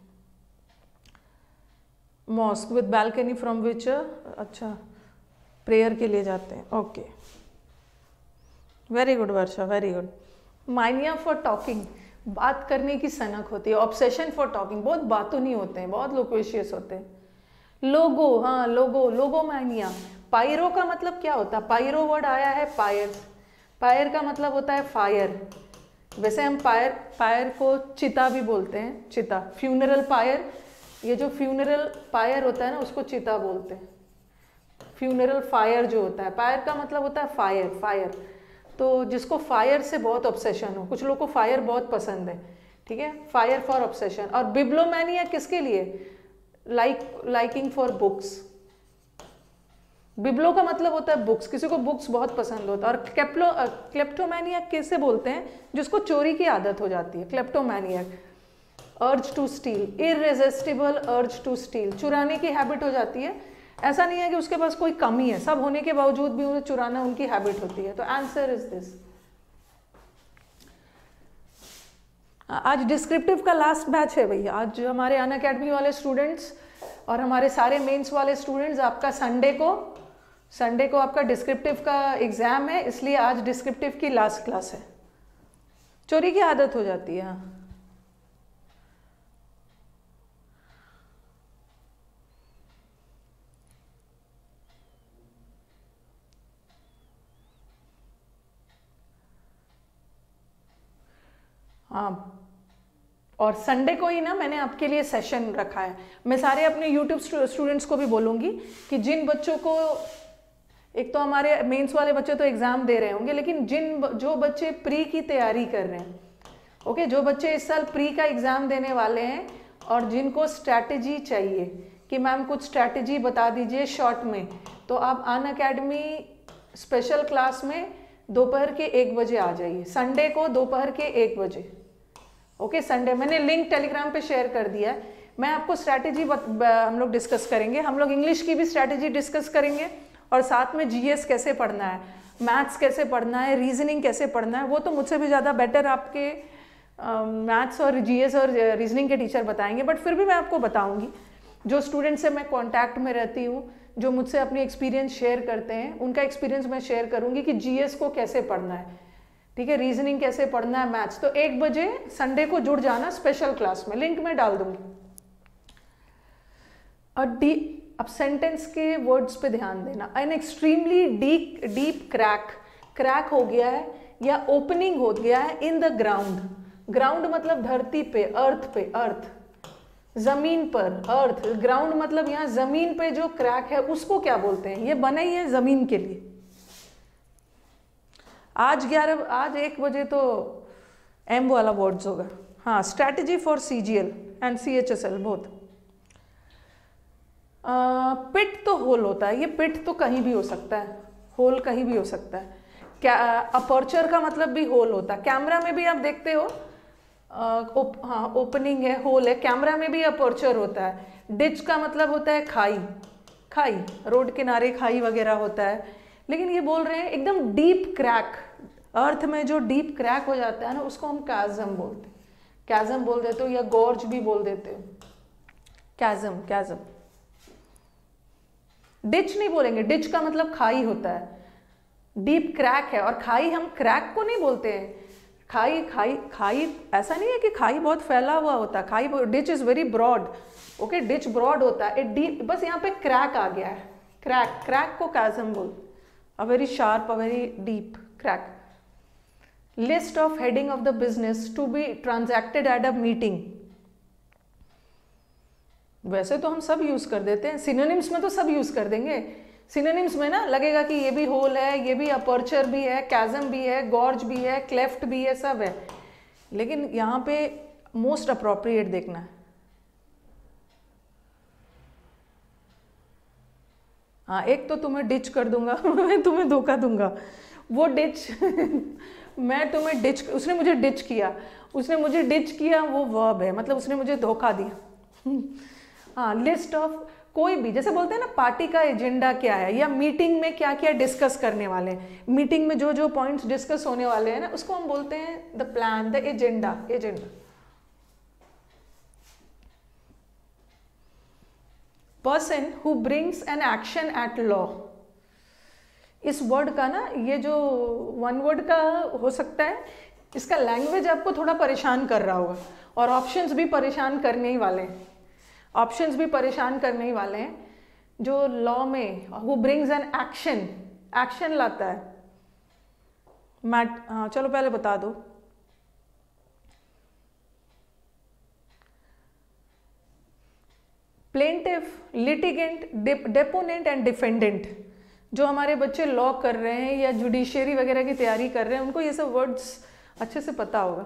mosque with balcony from which, अच्छा प्रेयर के लिए जाते हैं, okay, very good Varsha, very good. Mania for talking, बात करने की सनक होती है। ऑब्सेशन फॉर टॉकिंग, बहुत बातों नहीं होते हैं, बहुत लोक्वेशियस होते हैं। लोगो, हाँ लोगो, लोगोमानिया। पायरो का मतलब क्या होता है, पायरो वर्ड आया है पायर, पायर का मतलब होता है फायर। वैसे हम पायर, पायर को चिता भी बोलते हैं, चिता, फ्यूनरल पायर, ये जो फ्यूनरल पायर होता है ना उसको चिता बोलते हैं। फ्यूनरल फायर जो होता है, पायर का मतलब होता है फायर, फायर। तो जिसको फायर से बहुत ऑब्सेशन हो, कुछ लोगों को फायर बहुत पसंद है, ठीक है, फायर फॉर ऑब्सेशन। और बिब्लोमैनिया किसके लिए, like liking for books. Biblio का मतलब होता है बुक्स, किसी को बुक्स बहुत पसंद होता है। और क्लेप्टो क्लेप्टोमैनिया किसे बोलते हैं, जिसको चोरी की आदत हो जाती है, kleptomania. Urge to steal, इररेजिस्टिबल urge to steal, चुराने की हैबिट हो जाती है। ऐसा नहीं है कि उसके पास कोई कमी है, सब होने के बावजूद भी उन्हें चुराना उनकी हैबिट होती है। तो आंसर इज दिस। आज डिस्क्रिप्टिव का लास्ट बैच है भैया। आज हमारे अनअकैडमी वाले स्टूडेंट्स और हमारे सारे मेंस वाले स्टूडेंट्स, आपका संडे को संडे को आपका डिस्क्रिप्टिव का एग्जाम है, इसलिए आज डिस्क्रिप्टिव की लास्ट क्लास है। चोरी की आदत हो जाती है। हाँ, हाँ, और संडे को ही ना मैंने आपके लिए सेशन रखा है। मैं सारे अपने यूट्यूब स्टूडेंट्स को भी बोलूँगी कि जिन बच्चों को, एक तो हमारे मेंस वाले बच्चे तो एग्ज़ाम दे रहे होंगे, लेकिन जिन जो बच्चे प्री की तैयारी कर रहे हैं, ओके, जो बच्चे इस साल प्री का एग्ज़ाम देने वाले हैं और जिनको स्ट्रैटेजी चाहिए कि मैम कुछ स्ट्रैटेजी बता दीजिए शॉर्ट में, तो आप अनअकैडमी स्पेशल क्लास में दोपहर के एक बजे आ जाइए, संडे को दोपहर के एक बजे। ओके, संडे मैंने लिंक टेलीग्राम पे शेयर कर दिया है। मैं आपको स्ट्रैटेजी हम लोग डिस्कस करेंगे, हम लोग इंग्लिश की भी स्ट्रैटेजी डिस्कस करेंगे और साथ में जीएस कैसे पढ़ना है, मैथ्स कैसे पढ़ना है, रीजनिंग कैसे पढ़ना है, वो तो मुझसे भी ज़्यादा बेटर आपके मैथ्स और जीएस और रीजनिंग के टीचर बताएंगे, बट फिर भी मैं आपको बताऊंगी। जो स्टूडेंट से मैं कांटेक्ट में रहती हूँ, जो मुझसे अपनी एक्सपीरियंस शेयर करते हैं, उनका एक्सपीरियंस मैं शेयर करूंगी कि जीएस को कैसे पढ़ना है, ठीक है, रीजनिंग कैसे पढ़ना है, मैथ्स। तो एक बजे संडे को जुड़ जाना स्पेशल क्लास में, लिंक मैं डाल दूंगी। और डी अब सेंटेंस के वर्ड्स पे ध्यान देना। An extremely deep deep crack, crack हो गया है या ओपनिंग हो गया है इन द ग्राउंड। ग्राउंड मतलब धरती पे, अर्थ पे, अर्थ जमीन पर, अर्थ। ग्राउंड मतलब यहाँ जमीन पे जो क्रैक है उसको क्या बोलते हैं, ये बना ही है जमीन के लिए। आज ग्यारह आज एक बजे तो एम वाला वर्ड्स होगा। हाँ, strategy for CGL and CHSL both. Pit तो होल होता है, ये पिट तो कहीं भी हो सकता है, होल कहीं भी हो सकता है। क्या अपर्चर का मतलब भी होल होता है, कैमरा में भी आप देखते हो Uh, ओप, हाँ ओपनिंग है, होल है, कैमरा में भी अपर्चर होता है। डिच का मतलब होता है खाई, खाई, रोड किनारे खाई वगैरह होता है। लेकिन ये बोल रहे हैं एकदम डीप क्रैक, अर्थ में जो डीप क्रैक हो जाता है ना, उसको हम कैज़म बोलते हैं, कैज़म बोल देते हो या गॉर्ज भी बोल देते हो, कैज़म, कैज़म। डिच नहीं बोलेंगे, डिच का मतलब खाई होता है, डीप क्रैक है। और खाई हम क्रैक को नहीं बोलते हैं, खाई खाई खाई ऐसा नहीं है कि खाई बहुत फैला हुआ होता है, खाई, ditch is very broad, okay, ditch broad होता है, डीप, बस यहाँ पे क्रैक आ गया है, क्रैक, क्रैक को कैज़म बोल, a very sharp, a very deep crack. List of heading of the business to be transacted at a meeting. वैसे तो हम सब यूज कर देते हैं, सिनोनिम्स में तो सब यूज कर देंगे। सिनोनिम्स में ना लगेगा कि ये भी होल है, ये भी अपर्चर भी है, कैज़म भी है, गॉर्ज भी है, क्लेफ्ट भी है, सब है। लेकिन यहाँ पे मोस्ट अप्रोप्रिएट देखना है। हाँ, एक तो तुम्हें डिच कर दूंगा मैं तुम्हें धोखा दूंगा, वो डिच मैं तुम्हें डिच, उसने मुझे डिच किया, उसने मुझे डिच किया, वो वर्ब है, मतलब उसने मुझे धोखा दिया। हाँ, लिस्ट ऑफ, कोई भी, जैसे बोलते हैं ना पार्टी का एजेंडा क्या है, या मीटिंग में क्या क्या डिस्कस करने वाले हैं, मीटिंग में जो जो पॉइंट्स डिस्कस होने वाले हैं ना, उसको हम बोलते हैं the plan, the agenda, agenda. Person who brings an action at law. इस वर्ड का ना, ये जो वन वर्ड का हो सकता है, इसका लैंग्वेज आपको थोड़ा परेशान कर रहा होगा, और ऑप्शंस भी परेशान करने ही वाले हैं, ऑप्शंस भी परेशान करने ही वाले हैं। जो लॉ में who brings an action, action लाता है, मैट, हाँ चलो पहले बता दो। Plaintiff, litigant, deponent and defendant. जो हमारे बच्चे लॉ कर रहे हैं या जुडिशियरी वगैरह की तैयारी कर रहे हैं, उनको ये सब वर्ड्स अच्छे से पता होगा।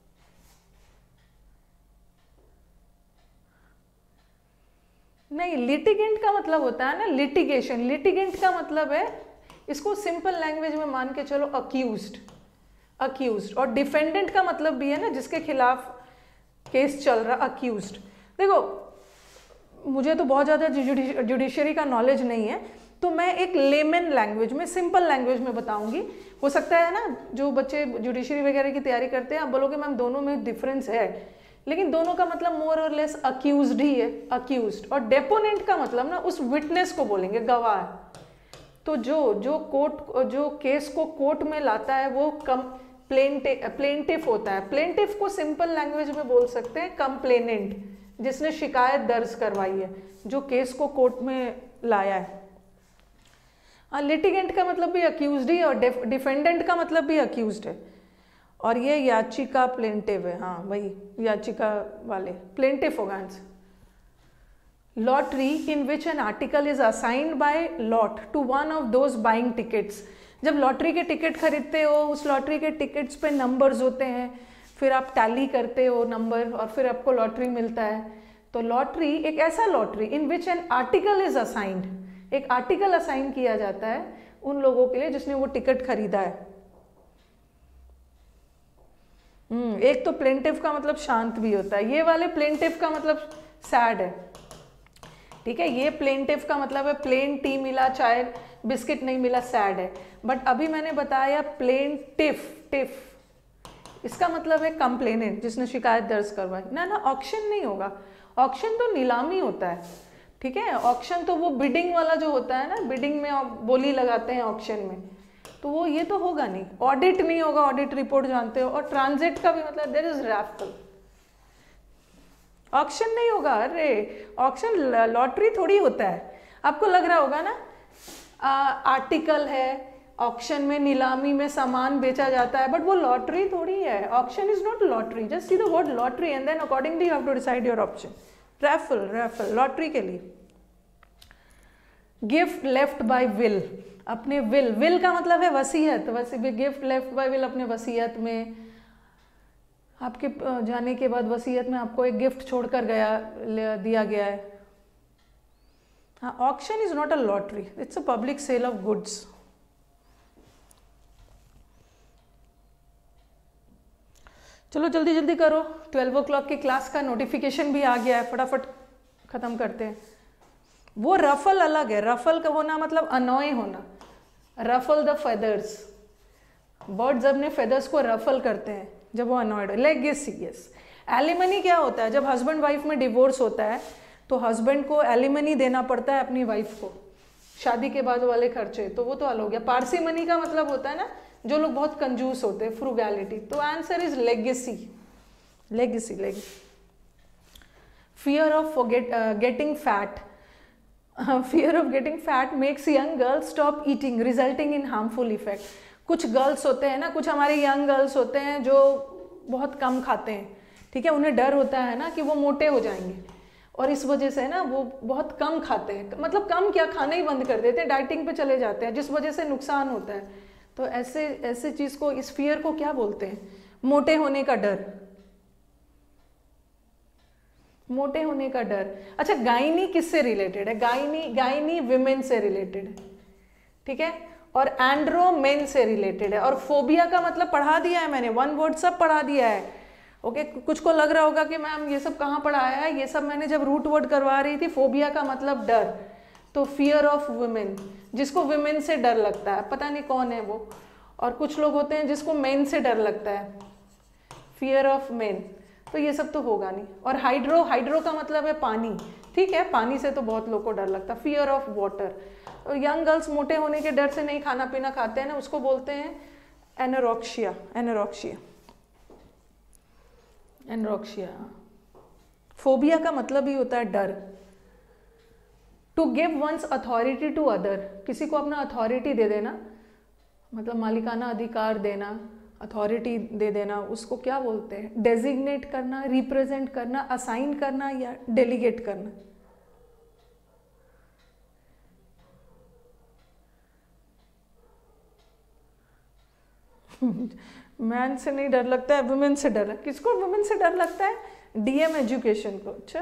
नहीं, लिटिगेंट का मतलब होता है ना लिटिगेशन, लिटिगेंट का मतलब है, इसको सिंपल लैंग्वेज में मान के चलो अक्यूज्ड, अक्यूज्ड। और डिफेंडेंट का मतलब भी है ना जिसके खिलाफ केस चल रहा, अक्यूज्ड। देखो मुझे तो बहुत ज़्यादा जुडिशरी का नॉलेज नहीं है, तो मैं एक लेमन लैंग्वेज में, सिंपल लैंग्वेज में बताऊंगी। हो सकता है ना जो बच्चे जुडिशरी वगैरह की तैयारी करते हैं, आप बोलोगे मैम दोनों में डिफरेंस है, लेकिन दोनों का मतलब मोर और लेस अक्यूज्ड ही है, अक्यूज्ड। और डेपोनेंट का मतलब ना उस विटनेस को बोलेंगे, गवाह। तो जो जो कोर्ट, जो केस को कोर्ट में लाता है वो कम प्लेंटिफ प्लेंटिफ होता है। प्लेंटिफ को सिंपल लैंग्वेज में बोल सकते हैं कंप्लेनेंट, जिसने शिकायत दर्ज करवाई है, जो केस को कोर्ट में लाया है। हाँ, लिटिगेंट का मतलब भी अक्यूज्ड ही, और डिफेंडेंट का मतलब भी अक्यूज्ड है। और ये याचिका प्लेंटिव है, हाँ वही याचिका वाले, प्लेंटिफ होगा answer. Lottery in which an article is assigned by lot to one of those buying tickets. जब लॉटरी के टिकट खरीदते हो, उस लॉटरी के टिकट्स पे नंबर्स होते हैं, फिर आप टैली करते हो नंबर और फिर आपको लॉटरी मिलता है। तो लॉटरी एक ऐसा lottery in which an article is assigned, एक आर्टिकल असाइन किया जाता है उन लोगों के लिए जिसने वो टिकट खरीदा है। हम्म एक तो प्लेंटिफ का मतलब शांत भी होता है, ये वाले प्लेंटिफ का मतलब सैड है, ठीक है। ये प्लेंटिव का मतलब है प्लेन टी मिला, चाय बिस्किट नहीं मिला, सैड है। बट अभी मैंने बताया प्लेंटिफ, टिफ इसका मतलब है कंप्लेनेंट, जिसने शिकायत दर्ज करवाई ना। ना ऑक्शन नहीं होगा, ऑक्शन तो नीलामी होता है, ठीक है। ऑक्शन तो वो बिडिंग वाला जो होता है ना, बिडिंग में आप बोली लगाते हैं ऑक्शन में, तो वो ये तो होगा नहीं। ऑडिट नहीं होगा, ऑडिट रिपोर्ट जानते हो। और ट्रांजिट का भी मतलब देयर इज रैफल, ऑक्शन नहीं होगा। अरे ऑक्शन लॉटरी थोड़ी होता है, आपको लग रहा होगा ना। आर्टिकल है, ऑक्शन में नीलामी में सामान बेचा जाता है, बट वो लॉटरी थोड़ी है। Auction is not lottery, just see the word lottery and then accordingly you have to decide your option. Raffle, raffle lottery के लिए। गिफ्ट लेफ्ट बाय विल, अपने विल, विल का मतलब है वसीयत, वसी गिफ्ट लेफ्ट बाय विल, अपने वसीयत में, आपके जाने के बाद वसीयत में आपको एक गिफ्ट छोड़कर गया, दिया गया है। हाँ, auction is not a lottery, it's a public sale of goods. चलो जल्दी जल्दी करो, ट्वेल्व ओ क्लॉक की क्लास का नोटिफिकेशन भी आ गया है, फटाफट खत्म करते हैं। वो रफल अलग है, रफल का होना मतलब अनॉय होना, रफल द फेदर्स, बर्ड्स अपने फेदर्स को रफल करते हैं जब वो अनॉयड। Legacy, yes. एलिमनी क्या होता है? जब हस्बैंड वाइफ में डिवोर्स होता है तो हस्बैंड को एलिमनी देना पड़ता है अपनी वाइफ को, शादी के बाद वाले खर्चे, तो वो तो अलग हो गया। पारसी मनी का मतलब होता है ना जो लोग बहुत कंजूस होते हैं, फ्रूगैलिटी। तो answer is legacy, legacy, legacy. Fear of getting fat, fear of getting fat makes young girls stop eating resulting in harmful effect. कुछ गर्ल्स होते हैं ना, कुछ हमारे यंग गर्ल्स होते हैं जो बहुत कम खाते हैं, ठीक है। उन्हें डर होता है ना कि वो मोटे हो जाएंगे, और इस वजह से ना वो बहुत कम खाते हैं, मतलब कम क्या, खाना ही बंद कर देते हैं, डाइटिंग पे चले जाते हैं, जिस वजह से नुकसान होता है। तो ऐसे ऐसे चीज़ को, इस फियर को क्या बोलते हैं? मोटे होने का डर, मोटे होने का डर। अच्छा, गायनी किससे रिलेटेड है? गायनी, गायनी विमेन से रिलेटेड है, ठीक है। और एंड्रो मेन से रिलेटेड है। और फोबिया का मतलब पढ़ा दिया है मैंने, वन वर्ड सब पढ़ा दिया है, ओके। कुछ को लग रहा होगा कि मैम ये सब कहाँ पढ़ाया है, ये सब मैंने जब रूट वर्ड करवा रही थी। फोबिया का मतलब डर, तो फियर ऑफ वुमेन, जिसको विमेन से डर लगता है, पता नहीं कौन है वो। और कुछ लोग होते हैं जिसको मेन से डर लगता है, फियर ऑफ मेन, तो ये सब तो होगा नहीं। और हाइड्रो, हाइड्रो का मतलब है पानी, ठीक है, पानी से तो बहुत लोग को डर लगता है। फियर ऑफ वाटर, तो यंग गर्ल्स मोटे होने के डर से नहीं खाना पीना खाते हैं ना, उसको बोलते हैं एनोरेक्सिया, एनोरेक्सिया, एनोरेक्सिया। फोबिया का मतलब ही होता है डर। To give one's authority to other, किसी को अपना अथॉरिटी दे देना, मतलब मालिकाना अधिकार देना, अथॉरिटी दे देना, उसको क्या बोलते हैं? डेजिग्नेट करना, रिप्रेजेंट करना, असाइन करना या डेलीगेट करना। मैन से नहीं डर लगता है, वुमेन से डर लगता है। किसको वुमेन से डर लगता है? डीएम एजुकेशन को। अच्छा,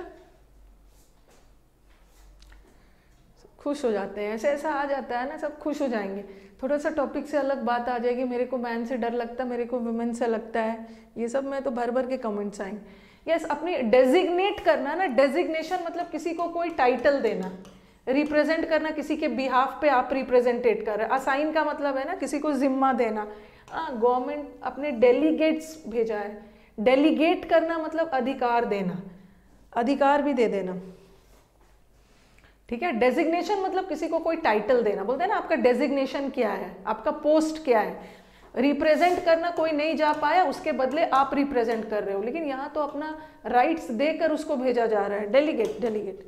खुश हो जाते हैं, ऐसे ऐसा आ जाता है ना, सब खुश हो जाएंगे। थोड़ा सा टॉपिक से अलग बात आ जाएगी, मेरे को मैन से डर लगता है, मेरे को वुमेन से लगता है, ये सब में तो भर भर के कमेंट्स आएंगे। यस, अपनी डेजिग्नेट करना ना, डेजिग्नेशन मतलब किसी को कोई टाइटल देना, रिप्रेजेंट करना, किसी के बिहाफ पे आप रिप्रेजेंटेट कर रहे हैं। असाइन का मतलब है ना किसी को जिम्मा देना। हाँ, गवर्नमेंट अपने डेलीगेट्स भेजा है, डेलीगेट करना मतलब अधिकार देना, अधिकार भी दे देना, ठीक है। डेजिग्नेशन मतलब किसी को कोई टाइटल देना, बोलते हैं ना आपका डेजिग्नेशन क्या है, आपका पोस्ट क्या है। रिप्रेजेंट करना, कोई नहीं जा पाया उसके बदले आप रिप्रेजेंट कर रहे हो, लेकिन यहाँ तो अपना राइट्स देकर उसको भेजा जा रहा है, delegate, delegate.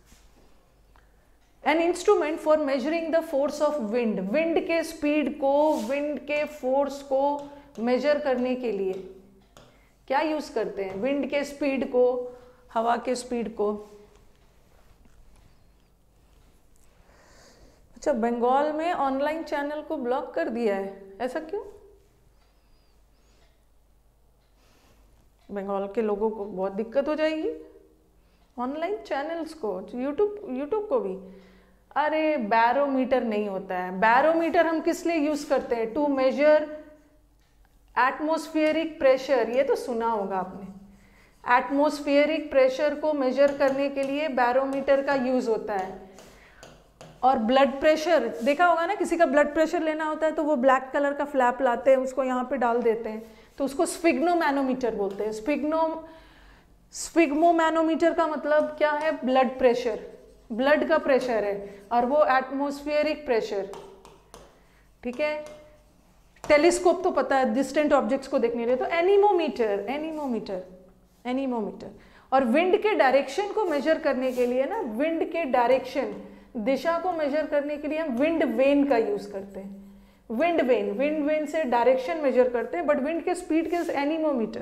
An instrument for measuring the force of wind, wind के स्पीड को, विंड के फोर्स को मेजर करने के लिए क्या यूज करते हैं? विंड के स्पीड को, हवा के स्पीड को। अच्छा, बंगाल में ऑनलाइन चैनल को ब्लॉक कर दिया है, ऐसा क्यों? बंगाल के लोगों को बहुत दिक्कत हो जाएगी ऑनलाइन चैनल्स को, यूट्यूब यूट्यूब को भी। अरे बैरोमीटर नहीं होता है, बैरोमीटर हम किस लिए यूज करते हैं? टू मेजर एटमॉस्फेरिक प्रेशर, ये तो सुना होगा आपने, एटमॉस्फेरिक प्रेशर को मेजर करने के लिए बैरोमीटर का यूज होता है। और ब्लड प्रेशर देखा होगा ना, किसी का ब्लड प्रेशर लेना होता है तो वो ब्लैक कलर का फ्लैप लाते हैं, उसको यहाँ पे डाल देते हैं, तो उसको स्फिग्नोमैनोमीटर बोलते हैं। स्फिग्नो स्फिग्मोमैनोमीटर का मतलब क्या है? ब्लड प्रेशर, ब्लड का प्रेशर है, और वो एटमॉस्फेरिक प्रेशर, ठीक है। टेलीस्कोप तो पता है, डिस्टेंट ऑब्जेक्ट्स को देखने लिए, तो एनीमोमीटर, एनीमोमीटर, एनीमोमीटर। और विंड के डायरेक्शन को मेजर करने के लिए ना, विंड के डायरेक्शन, दिशा को मेजर करने के लिए हम विंड वेन का यूज करते हैं। विंड वेन, विंड वेन से डायरेक्शन मेजर करते हैं, बट विंड के स्पीड के एनीमोमीटर।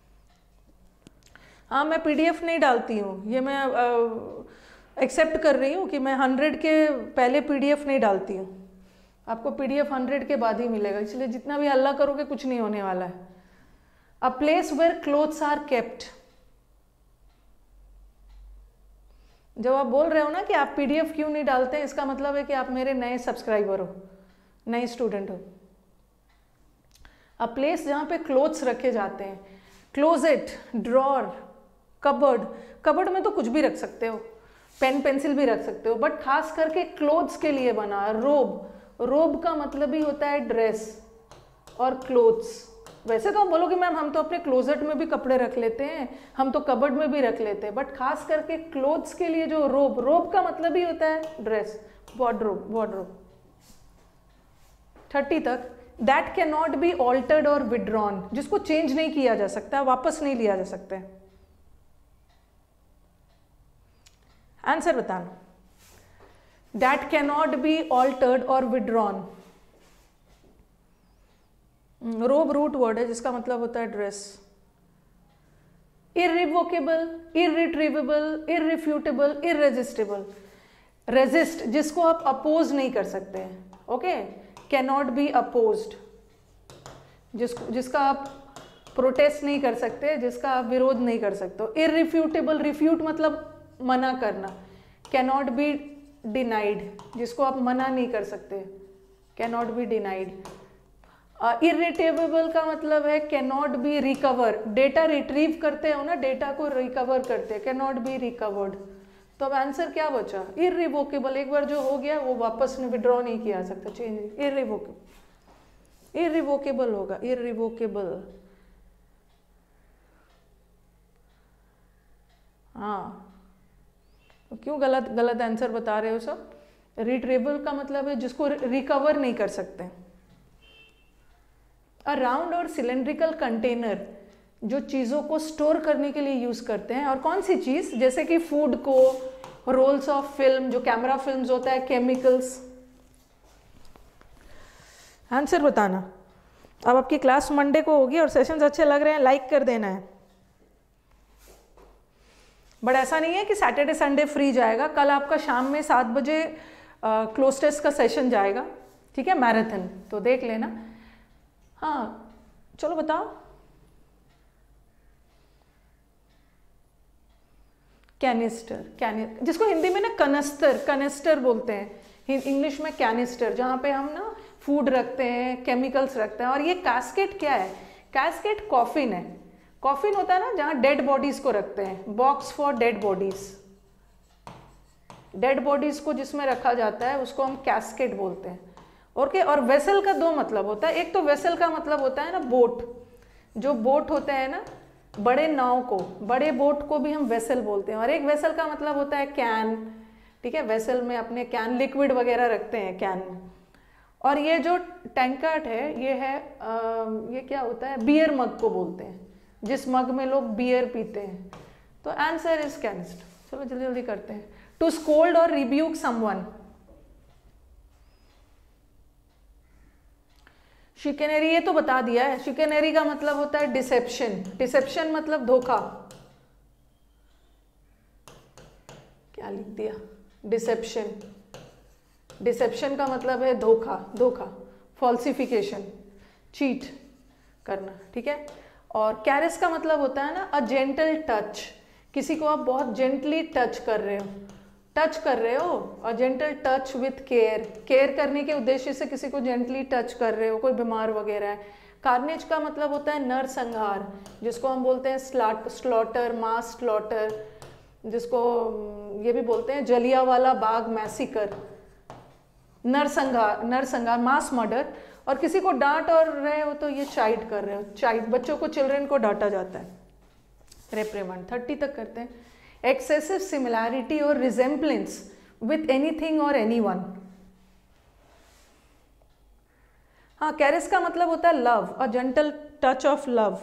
हाँ, मैं पीडीएफ नहीं डालती हूँ, ये मैं एक्सेप्ट कर रही हूँ कि मैं हंड्रेड के पहले पीडीएफ नहीं डालती हूँ। आपको पीडीएफ हंड्रेड के बाद ही मिलेगा, इसलिए जितना भी हल्ला करोगे कुछ नहीं होने वाला है। A place where clothes are kept. जब आप बोल रहे हो ना कि आप पीडीएफ क्यों नहीं डालते, इसका मतलब है कि आप मेरे नए सब्सक्राइबर हो, नए स्टूडेंट हो। अ प्लेस जहाँ पे क्लोथ्स रखे जाते हैं, क्लोजेट, ड्रॉर, कबर्ड। कबर्ड में तो कुछ भी रख सकते हो, पेन पेंसिल भी रख सकते हो, बट खास करके क्लोथ्स के लिए बना। रोब, रोब का मतलब ही होता है ड्रेस और क्लोथ्स। वैसे तो आप बोलोगे मैम हम तो अपने क्लोजेट में भी कपड़े रख लेते हैं, हम तो कबर्ड में भी रख लेते हैं, बट खास करके क्लोथ्स के लिए जो रोब, रोब का मतलब ही होता है ड्रेस, वार्डरोब, वार्डरोब। थर्टी तक, that can not be altered और विड्रॉन, जिसको चेंज नहीं किया जा सकता, वापस नहीं लिया जा सकता। आंसर बताना। That can not be altered और विड्रॉन। रोब रूट वर्ड है जिसका मतलब होता है dress. Irrevocable, irretrievable, irrefutable, irresistible. Resist, जिसको आप अपोज नहीं कर सकते हैं, okay. Can not be opposed, जिसको जिसका आप प्रोटेस्ट नहीं कर सकते, जिसका आप विरोध नहीं कर सकते। इरिफ्यूटेबल, रिफ्यूट मतलब मना करना। कैन नॉट बी डिनाइड, जिसको आप मना नहीं कर सकते, can not be denied. Irritable का मतलब है can not be recover, data retrieve करते हो ना, डेटा को रिकवर करते हैं, कैन नॉट बी रिकवर्ड। तो अब आंसर क्या बचा? इरिवोकेबल। एक बार जो हो गया वो वापस विड्रॉ नहीं किया जा सकता, चेंज। इरिवोकेबल, इरिवोकेबल होगा, इरिवोकेबल। हाँ, तो क्यों गलत गलत आंसर बता रहे हो सब? रिट्रीवेबल का मतलब है जिसको रिकवर नहीं कर सकते। अ राउंड और सिलेंड्रिकल कंटेनर, जो चीज़ों को स्टोर करने के लिए यूज़ करते हैं। और कौन सी चीज़? जैसे कि फूड को, रोल्स ऑफ फिल्म, जो कैमरा फिल्म्स होता है, केमिकल्स। आंसर बताना। अब आपकी क्लास मंडे को होगी और सेशंस अच्छे लग रहे हैं, लाइक कर देना है। बट ऐसा नहीं है कि सैटरडे संडे फ्री जाएगा, कल आपका शाम में सात बजे क्लोज टेस्ट का सेशन जाएगा, ठीक है, मैराथन, तो देख लेना। हाँ चलो बताओ। कैनिस्टर, कैनि जिसको हिंदी में ना कनस्तर, कनेस्टर बोलते हैं, इंग्लिश में कैनिस्टर, जहाँ पे हम ना फूड रखते हैं, केमिकल्स रखते हैं। और ये कैस्केट क्या है? कैस्केट कॉफिन है। कॉफिन होता है ना जहाँ डेड बॉडीज को रखते हैं, box for dead bodies. Dead bodies को जिसमें रखा जाता है उसको हम कैस्केट बोलते हैं, ओके। और वेसल का दो मतलब होता है। एक तो वेसल का मतलब होता है ना बोट, जो बोट होते हैं ना, बड़े नाव को, बड़े बोट को भी हम वेसल बोलते हैं। और एक वेसल का मतलब होता है कैन, ठीक है, वेसल में अपने कैन, लिक्विड वगैरह रखते हैं कैन में। और ये जो टैंकर्ड है, ये है आ, ये क्या होता है? बियर मग को बोलते हैं, जिस मग में लोग बियर पीते हैं। तो आंसर इज कैनिस्टर। चलो जल्दी जल्दी करते हैं। टू स्कोल्ड और रिब्यूक समवन। शिकेनरी, ये तो बता दिया है। शिकेनरी का मतलब होता है डिसेप्शन। डिसेप्शन मतलब धोखा। क्या लिख दिया? डिसेप्शन। डिसेप्शन का मतलब है धोखा, धोखा, फॉल्सिफिकेशन, चीट करना, ठीक है। और कैरिस का मतलब होता है ना अ जेंटल टच, किसी को आप बहुत जेंटली टच कर रहे हो, टच कर रहे हो, a gentle touch with care, care करने के उद्देश्य से किसी को जेंटली टच कर रहे हो, कोई बीमार वगैरह है। कार्नेज का मतलब होता है नरसंहार, जिसको हम बोलते हैं स्लाट स्लॉटर, मास स्लॉटर, जिसको ये भी बोलते हैं जलियांवाला बाग मैसिकर। नरसंहार, नरसंहार मास मर्डर। और किसी को डांट और रहे हो तो ये चाइड कर रहे हो, चाइड, बच्चों को, चिल्ड्रन को डांटा जाता है, रेप्रिमांड। थर्टी तक करते हैं। एक्सेसिव सिमिलैरिटी और रिजेम्बलेंस विथ एनीथिंग और एनीवन। हाँ, कैरिस का मतलब होता है love, a gentle touch of love.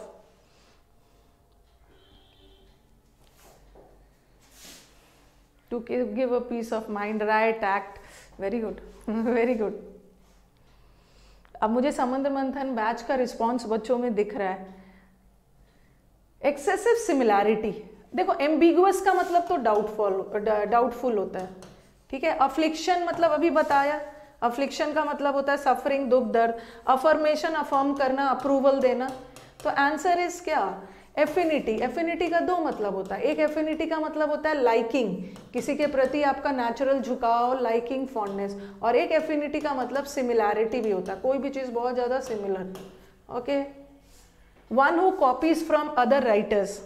To give a piece of mind, right act, very good, very good. अब मुझे समुद्र मंथन बैच का रिस्पॉन्स बच्चों में दिख रहा है। एक्सेसिव सिमिलैरिटी, देखो एम्बिगुअस का मतलब तो डाउटफुल डाउटफुल होता है, ठीक है। अफ्लिक्शन मतलब अभी बताया, अफ्लिक्शन का मतलब होता है सफरिंग, दुख, दर्द। अफर्मेशन, अफर्म करना, अप्रूवल देना। तो आंसर इज क्या, एफिनिटी। एफिनिटी का दो मतलब होता है, एक एफिनिटी का मतलब होता है लाइकिंग, किसी के प्रति आपका नेचुरल झुकाव, लाइकिंग, फॉन्डनेस। और एक एफिनिटी का मतलब सिमिलैरिटी भी होता है, कोई भी चीज बहुत ज्यादा similar. Okay, one who copies from other writers.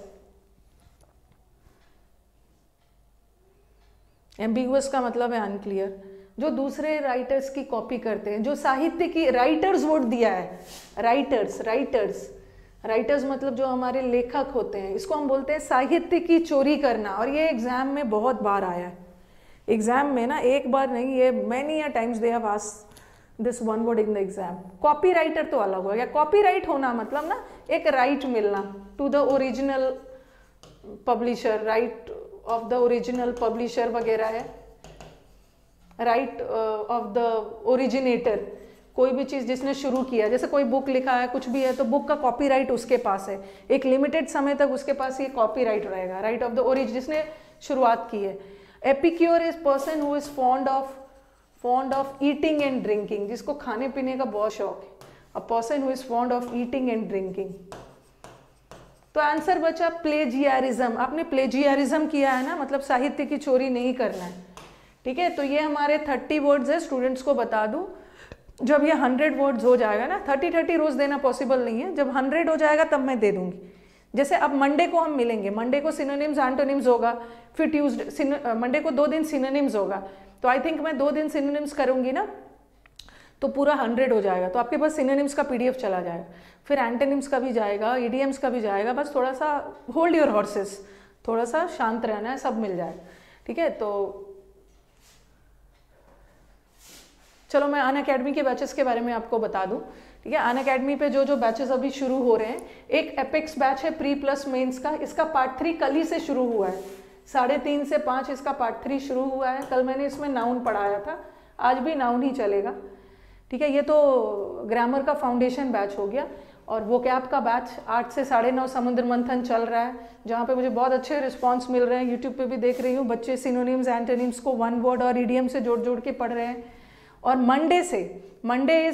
Ambiguous का मतलब है अनक्लियर, जो दूसरे राइटर्स की कॉपी करते हैं, जो साहित्य की, राइटर्स वर्ड दिया है, राइटर्स, राइटर्स राइटर्स मतलब जो हमारे लेखक होते हैं, इसको हम बोलते हैं साहित्य की चोरी करना। और ये एग्जाम में बहुत बार आया है, एग्जाम में ना, एक बार नहीं, ये many a times they have asked this one word in the exam. Copy writer तो अलग हो गया, कॉपी राइट होना मतलब ना एक राइट मिलना to the original publisher, right of the original publisher वगैरह है, राइट ऑफ द ओरिजिनेटर। कोई भी चीज़ जिसने शुरू किया, जैसे कोई बुक लिखा है, कुछ भी है, तो बुक का कॉपीराइट उसके पास है, एक लिमिटेड समय तक उसके पास ये कॉपीराइट रहेगा, राइट ऑफ द ओरिजिन, जिसने शुरुआत की है। Epicure is person who is fond of fond of eating and drinking, जिसको खाने पीने का बहुत शौक है, a person who is fond of eating and drinking. तो आंसर बचा प्लेजियरिज्म। आपने प्लेजियरिज्म किया है ना, मतलब साहित्य की चोरी नहीं करना है, ठीक है। तो ये हमारे थर्टी वर्ड्स है, स्टूडेंट्स को बता दूं, जब ये हंड्रेड वर्ड्स हो जाएगा ना, थर्टी थर्टी रोज देना पॉसिबल नहीं है, जब हंड्रेड हो जाएगा तब मैं दे दूंगी। जैसे अब मंडे को हम मिलेंगे, मंडे को सिनोनिम्स एंटोनिम्स होगा, फिर ट्यूसडे, मंडे को दो दिन सिनोनिम्स होगा, तो आई थिंक मैं दो दिन सिनोनिम्स करूंगी ना, तो पूरा हंड्रेड हो जाएगा, तो आपके पास सिनोनिम्स का पीडीएफ चला जाएगा, फिर एंटोनिम्स का भी जाएगा, ईडीएम्स का भी जाएगा। बस थोड़ा सा होल्ड योर हॉर्सेस, थोड़ा सा शांत रहना है, सब मिल जाएगा, ठीक है। तो चलो मैं अन अकेडमी के बैचेस के बारे में आपको बता दूं, ठीक है। अन अकेडमी पे जो जो बैचेस अभी शुरू हो रहे हैं, एक एपेक्स बैच है प्री प्लस मेंस का, इसका पार्ट थ्री कल ही से शुरू हुआ है, साढ़े तीन से पाँच इसका पार्ट थ्री शुरू हुआ है। कल मैंने इसमें नाउन पढ़ाया था, आज भी नाउन ही चलेगा, ठीक है। ये तो ग्रामर का फाउंडेशन बैच हो गया। और वो कैप का बैच आठ से साढ़े नौ समुद्र मंथन चल रहा है, जहाँ पे मुझे बहुत अच्छे रिस्पांस मिल रहे हैं, यूट्यूब पे भी देख रही हूँ, बच्चे सिनोनिम्स एंटोनिम्स को वन वर्ड और ईडीएम से जोड़ जोड़ के पढ़ रहे हैं। और मंडे से, मंडे इज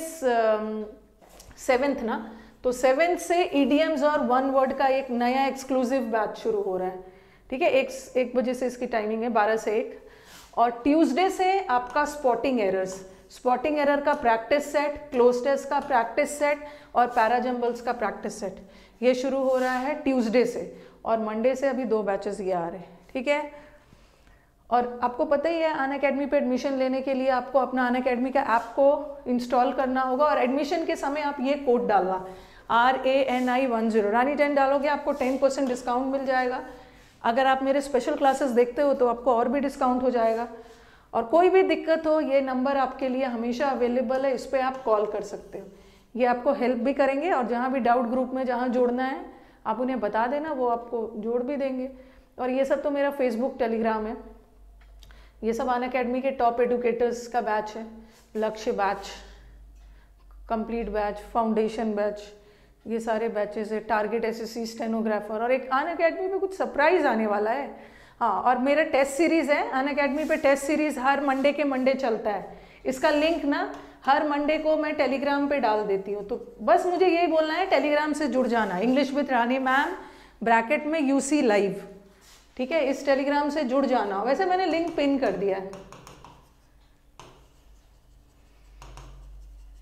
सेवेंथ ना, तो सेवेंथ से ईडीएम्स और वन वर्ड का एक नया एक्सक्लूसिव बैच शुरू हो रहा है, ठीक है। एक एक बजे से इसकी टाइमिंग है, बारह से एक। और ट्यूसडे से आपका स्पॉटिंग एरर्स, स्पॉटिंग एरर का प्रैक्टिस सेट, क्लोज टेस्ट का प्रैक्टिस सेट और पैराजम्बल्स का प्रैक्टिस सेट, ये शुरू हो रहा है ट्यूसडे से। और मंडे से अभी दो बैचेस ये आ रहे हैं, ठीक है। और आपको पता ही है, अन अकेडमी पे एडमिशन लेने के लिए आपको अपना अन अकेडमी का ऐप को इंस्टॉल करना होगा, और एडमिशन के समय आप ये कोड डालना, R A N I one zero, Rani ten डालोगे, आपको टेन परसेंट डिस्काउंट मिल जाएगा। अगर आप मेरे स्पेशल क्लासेस देखते हो तो आपको और भी डिस्काउंट हो जाएगा। और कोई भी दिक्कत हो, ये नंबर आपके लिए हमेशा अवेलेबल है, इस पर आप कॉल कर सकते हो, ये आपको हेल्प भी करेंगे। और जहाँ भी डाउट ग्रुप में जहाँ जोड़ना है आप उन्हें बता देना, वो आपको जोड़ भी देंगे। और ये सब तो मेरा फेसबुक, टेलीग्राम है, ये सब अन अकेडमी के टॉप एडुकेटर्स का बैच है, Lakshya batch, complete batch, foundation batch, ये सारे बैचेस है, टारगेट एसएससी, स्टेनोग्राफर। और एक अन अकेडमी पे कुछ सरप्राइज आने वाला है, हाँ। और मेरा टेस्ट सीरीज है अन अकेडमी पे, टेस्ट सीरीज हर मंडे के मंडे चलता है, इसका लिंक ना हर मंडे को मैं टेलीग्राम पे डाल देती हूँ। तो बस मुझे यही बोलना है, टेलीग्राम से जुड़ जाना, English with Rani ma'am bracket में यूसी लाइव, ठीक है, इस टेलीग्राम से जुड़ जाना। वैसे मैंने लिंक पिन कर दिया है।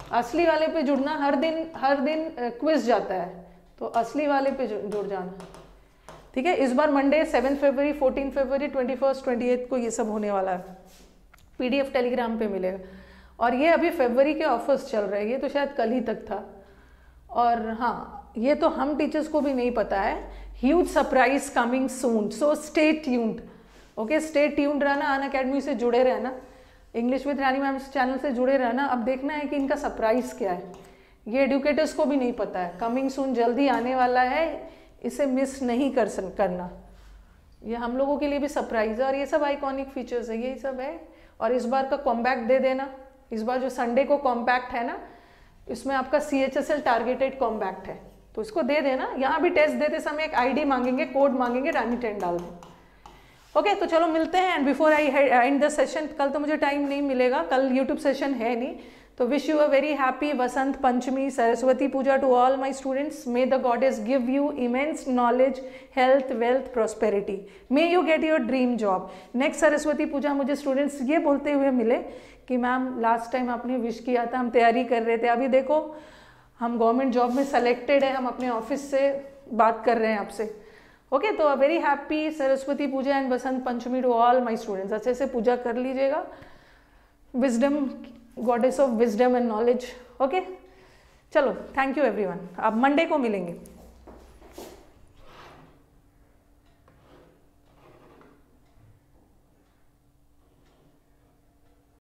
असली वाले पे जुड़ना, हर दिन हर दिन क्विज जाता है, तो असली वाले पे जुड़ जाना, ठीक है। इस बार मंडे सेवन फरवरी, फोर्टीन फरवरी, ट्वेंटी फर्स्ट ट्वेंटी एथ को ये सब होने वाला है, पीडीएफ टेलीग्राम पे मिलेगा। और ये अभी फरवरी के ऑफर्स चल रहे हैं, ये तो शायद कल ही तक था। और हाँ, ये तो हम टीचर्स को भी नहीं पता है, huge surprise coming soon, so stay tuned, okay, stay tuned रहना, अन अकेडमी से जुड़े रहना, English with Rani ma'am channel से जुड़े रहना। अब देखना है कि इनका सरप्राइज क्या है, ये एडुकेटर्स को भी नहीं पता है, कमिंग सून जल्दी आने वाला है, इसे मिस नहीं कर करना, ये हम लोगों के लिए भी सरप्राइज है। और ये सब आइकॉनिक फीचर्स है, यही सब है। और इस बार का कॉम्पैक्ट दे देना, इस बार जो संडे को कॉम्पैक्ट है ना, इसमें आपका C H S L targeted compact है, तो इसको दे देना। यहाँ भी टेस्ट देते समय एक आईडी मांगेंगे, कोड मांगेंगे, रानी टेन डाल दें, ओके। तो चलो मिलते हैं। And before I end the session, कल तो मुझे टाइम नहीं मिलेगा, कल यूट्यूब सेशन है नहीं, तो wish you a very happy Vasant Panchami Saraswati Puja to all my students. May the goddess give you immense knowledge, health, wealth, prosperity, may you get your dream job. Next Saraswati Puja मुझे स्टूडेंट्स ये बोलते हुए मिले कि मैम लास्ट टाइम आपने विश किया था, हम तैयारी कर रहे थे, अभी देखो हम गवर्नमेंट जॉब में सेलेक्टेड है, हम अपने ऑफिस से बात कर रहे हैं आपसे, ओके। तो a very happy Saraswati Puja and Basant Panchami to all my students. अच्छे से पूजा कर लीजिएगा, wisdom, goddess of wisdom and knowledge, okay. चलो, थैंक यू एवरीवन, अब मंडे को मिलेंगे।